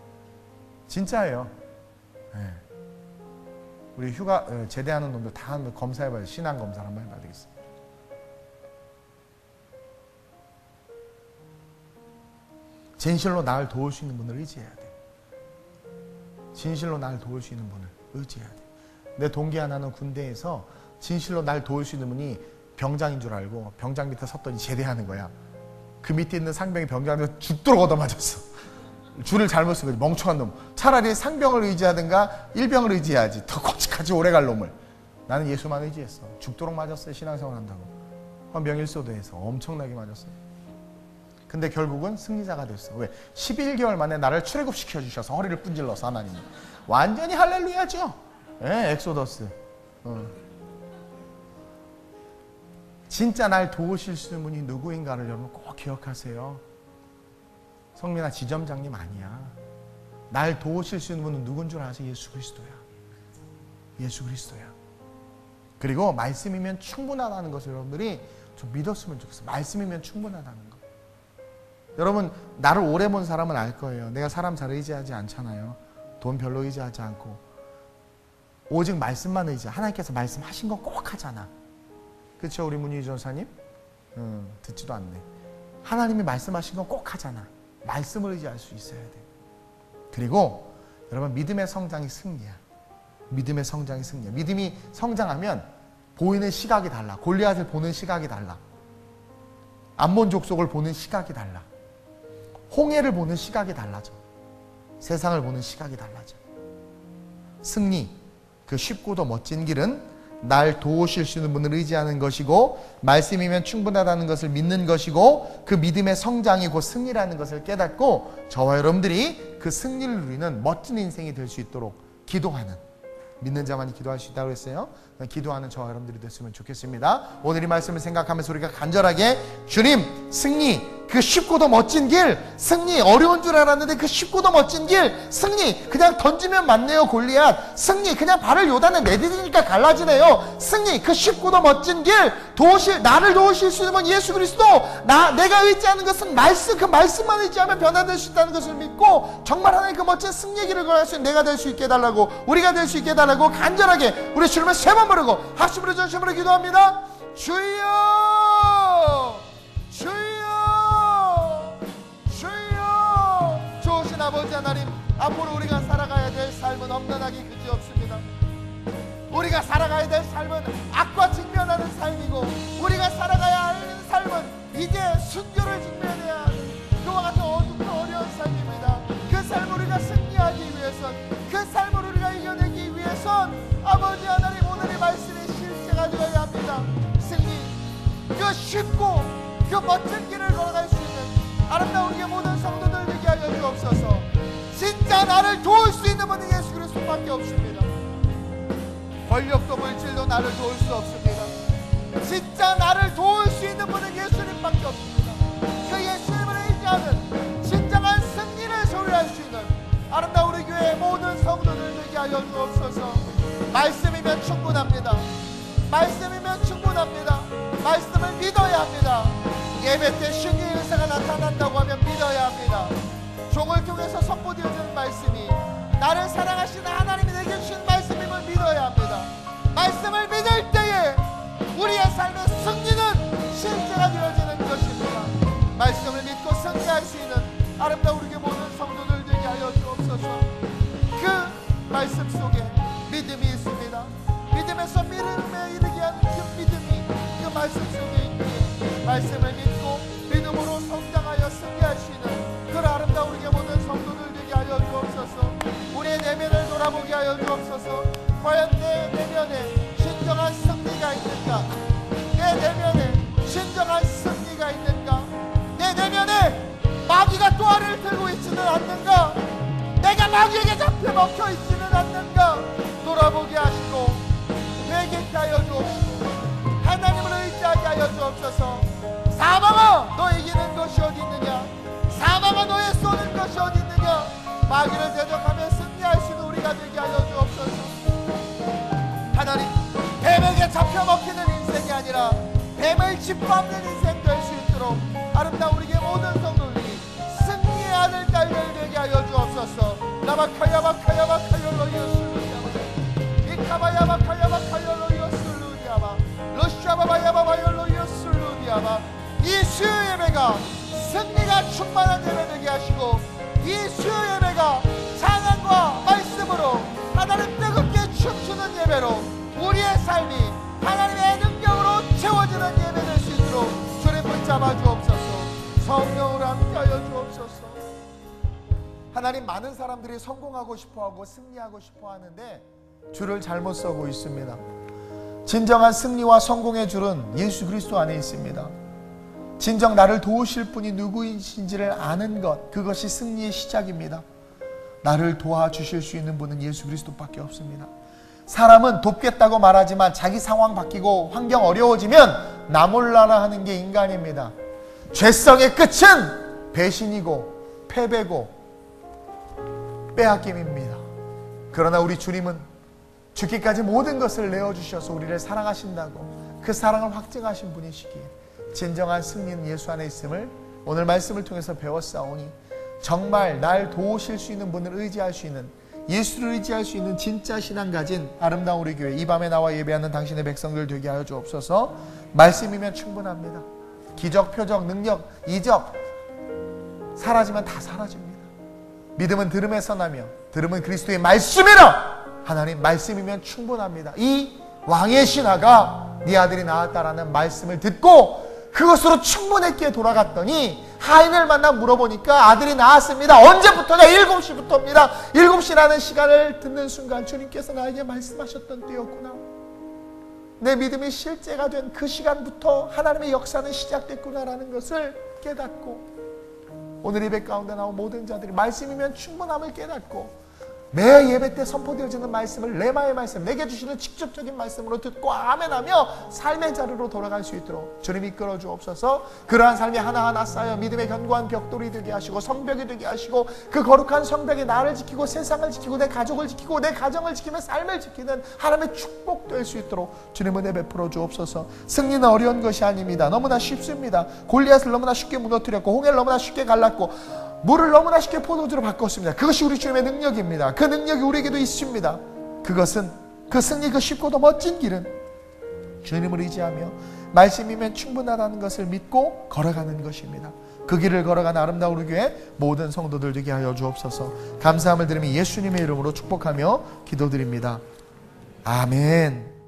진짜예요. 네. 우리 휴가 제대하는 놈들 다 한번 검사해봐요. 신앙 검사를 한번 해봐야 되겠어요. 진실로 나를 도울 수 있는 분을 의지해야 돼. 진실로 나를 도울 수 있는 분을 의지해야 돼. 내 동기 하나는 군대에서 진실로 나를 도울 수 있는 분이 병장인 줄 알고 병장 밑에 섰더니 제대하는 거야. 그 밑에 있는 상병이 병장한테 죽도록 얻어맞았어. 줄을 잘못 쓴 거지. 멍청한 놈. 차라리 상병을 의지하든가 일병을 의지해야지. 더 끔찍하지 오래 갈 놈을. 나는 예수만 의지했어. 죽도록 맞았어요. 신앙생활 한다고. 헌병일소대에서 엄청나게 맞았어요. 근데 결국은 승리자가 됐어. 왜? 십일 개월 만에 나를 출애굽시켜 주셔서 허리를 분질러서 하나님이. 완전히 할렐루야죠. 예, 엑소더스. 어. 진짜 날 도우실 수 있는 분이 누구인가를 여러분 꼭 기억하세요. 성민아 지점장님 아니야. 날 도우실 수 있는 분은 누군 줄 아세요? 예수 그리스도야. 예수 그리스도야. 그리고 말씀이면 충분하다는 것을 여러분들이 좀 믿었으면 좋겠어요. 말씀이면 충분하다는 것. 여러분 나를 오래 본 사람은 알 거예요. 내가 사람 잘 의지하지 않잖아요. 돈 별로 의지하지 않고 오직 말씀만 의지해. 하나님께서 말씀하신 거 꼭 하잖아. 그렇죠? 우리 문희 전사님? 음, 듣지도 않네. 하나님이 말씀하신 건 꼭 하잖아. 말씀을 의지할 수 있어야 돼. 그리고 여러분 믿음의 성장이 승리야. 믿음의 성장이 승리야. 믿음이 성장하면 보이는 시각이 달라. 골리앗을 보는 시각이 달라. 암몬 족속을 보는 시각이 달라. 홍해를 보는 시각이 달라져. 세상을 보는 시각이 달라져. 승리, 그 쉽고도 멋진 길은 날 도우실 수 있는 분을 의지하는 것이고 말씀이면 충분하다는 것을 믿는 것이고 그 믿음의 성장이 곧 승리라는 것을 깨닫고 저와 여러분들이 그 승리를 누리는 멋진 인생이 될 수 있도록 기도하는 믿는 자만이 기도할 수 있다고 했어요. 기도하는 저와 여러분들이 됐으면 좋겠습니다. 오늘 이 말씀을 생각하면서 우리가 간절하게 주님, 승리, 그 쉽고도 멋진 길, 승리, 어려운 줄 알았는데 그 쉽고도 멋진 길, 승리, 그냥 던지면 맞네요 골리앗, 승리, 그냥 발을 요단에 내디디니까 갈라지네요, 승리, 그 쉽고도 멋진 길, 도우실, 나를 도우실 수 있는 분 예수 그리스도, 나, 내가 의지하는 것은 말씀, 그 말씀만 의지하면 변화될 수 있다는 것을 믿고 정말 하나님 그 멋진 승리의 길을 걸어갈 수 있는 내가 될 수 있게 해달라고, 우리가 될 수 있게 해달라고 간절하게 우리 주님을 세 번 부르고 합심으로 전심으로 기도합니다. 주여, 주여, 주여. 좋으신 아버지 하나님, 앞으로 우리가 살아가야 될 삶은 엄연하게 그지없습니다. 우리가 살아가야 될 삶은 악과 직면하는 삶이고, 우리가 살아가야 하는 삶은 이제 순교를 직면해야 하는 그와 같은 어둡고 어려운 삶입니다. 그 삶을 우리가 승리하기 위해선, 그 삶을 우리가 이겨내기 위해선 아버지 하나님, 오늘의 말씀이 실제가 되어야 합니다. 승리, 그 쉽고 그 멋진 길을 걸어갈 수 있는 아름다운 우리의 모든 성도들 되게 하여 주옵소서. 진짜 나를 도울 수 있는 분은 예수 그리스도밖에 없습니다. 권력도 물질도 나를 도울 수 없습니다. 진짜 나를 도울 수 있는 분은 예수님밖에 없습니다. 그 예수님을 의지하는 진정한 승리를 소유할 수 있는 아름다운 우리 교회의 모든 성도들 되게 하여 주옵소서. 말씀이면 충분합니다. 말씀이면 충분합니다. 말씀을 믿어야 합니다. 예배 때 신의 일사가 나타난다고 하면 믿어야 합니다. 종을 통해서 선포되어지는 말씀이 나를 사랑하시는 하나님이 내게 주신 말씀임을 믿어야 합니다. 말씀을 믿을 때에 우리의 삶의 승리는 실제가 되어지는 것입니다. 말씀을 믿고 승리할 수 있는 아름다운 우리의 모든 성도들 되게 하여 주옵소서. 그 말씀 속에 믿음이 있습니다. 믿음에서 믿음에 이르게 하는 그 믿음이 그 말씀 속에 있기에 말씀을 믿고 믿음으로 성장하여 승리할 수 있는 그 아름다운 우리의 모든 성도들 되게 하여 주옵소서. 우리의 내면을 돌아보게 하여 주옵소서. 과연 내 내면에 진정한 승리가 있는가? 내 내면에 진정한 승리가 있는가? 내 내면에 마귀가 또아를 들고 있지는 않는가? 내가 마귀에게 잡혀 먹혀 있지는 않는가? 돌아보게 하시고 회개케 하여 주옵시고 하나님을 의지하게 하여 주옵소서. 사망아, 너 이기는 것이 어디 있느냐? 사망아, 너의 쏘는 것이 어디 있느냐? 마귀를 대적하며 승리할 수 있는 우리가 되게 하여 주옵소서. 하나님, 뱀에게 잡혀 먹히는 인생이 아니라 뱀을 짓밟는 인생 될 수 있도록 아름다운 우리의 모든 성도들이 승리의 아들 딸들 되게 하여 주옵소서. 라바카야바카야바카열로이오슬루디아바 이카바야바카야바카열로이오슬루디아바 러시아바바야바바열로이오슬루디아바. 이 수요 예배가 승리가 충만한 예배 되게 하시고, 이 수요 예배가 찬양과 말씀으로 하나님 뜨겁게 춤추는 예배로 우리의 삶이 하나님의 능력으로 채워지는 예배 될 수 있도록 주님 붙잡아 주옵소서. 성령으로 함께하여 주옵소서. 하나님, 많은 사람들이 성공하고 싶어하고 승리하고 싶어하는데 줄을 잘못 서고 있습니다. 진정한 승리와 성공의 줄은 예수 그리스도 안에 있습니다. 진정 나를 도우실 분이 누구이신지를 아는 것, 그것이 승리의 시작입니다. 나를 도와주실 수 있는 분은 예수 그리스도밖에 없습니다. 사람은 돕겠다고 말하지만 자기 상황 바뀌고 환경 어려워지면 나 몰라라 하는 게 인간입니다. 죄성의 끝은 배신이고 패배고 빼앗김입니다. 그러나 우리 주님은 죽기까지 모든 것을 내어주셔서 우리를 사랑하신다고 그 사랑을 확증하신 분이시기에 진정한 승리는 예수 안에 있음을 오늘 말씀을 통해서 배웠사오니, 정말 날 도우실 수 있는 분을 의지할 수 있는, 예수를 의지할 수 있는 진짜 신앙 가진 아름다운 우리 교회, 이 밤에 나와 예배하는 당신의 백성들 되게 하여 주옵소서. 말씀이면 충분합니다. 기적, 표적, 능력, 이적 사라지면 다 사라집니다. 믿음은 들음에서 나며 들음은 그리스도의 말씀이라. 하나님, 말씀이면 충분합니다. 이 왕의 신하가 네 아들이 나았다라는 말씀을 듣고 그것으로 충분했기에 돌아갔더니 하인을 만나 물어보니까 아들이 나았습니다. 언제부터냐? 일곱 시부터입니다. 일곱 시라는 시간을 듣는 순간 주님께서 나에게 말씀하셨던 때였구나. 내 믿음이 실제가 된 그 시간부터 하나님의 역사는 시작됐구나라는 것을 깨닫고, 오늘 예배 가운데 나온 모든 자들이 말씀이면 충분함을 깨닫고 매 예배 때 선포되어지는 말씀을 레마의 말씀, 내게 주시는 직접적인 말씀으로 듣고 아멘하며 삶의 자리로 돌아갈 수 있도록 주님 이끌어 주옵소서. 그러한 삶이 하나하나 쌓여 믿음의 견고한 벽돌이 되게 하시고 성벽이 되게 하시고 그 거룩한 성벽이 나를 지키고 세상을 지키고 내 가족을 지키고 내 가정을 지키며 삶을 지키는 하나님의 축복될 수 있도록 주님 은혜 베풀어 주옵소서. 승리는 어려운 것이 아닙니다. 너무나 쉽습니다. 골리앗을 너무나 쉽게 무너뜨렸고 홍해를 너무나 쉽게 갈랐고 물을 너무나 쉽게 포도주로 바꿨습니다. 그것이 우리 주님의 능력입니다. 그 능력이 우리에게도 있습니다. 그것은 그 승리, 그 쉽고도 멋진 길은 주님을 의지하며 말씀이면 충분하다는 것을 믿고 걸어가는 것입니다. 그 길을 걸어가는 아름다운 우리 교회 모든 성도들 되게 하여 주옵소서. 감사함을 드리며 예수님의 이름으로 축복하며 기도드립니다. 아멘.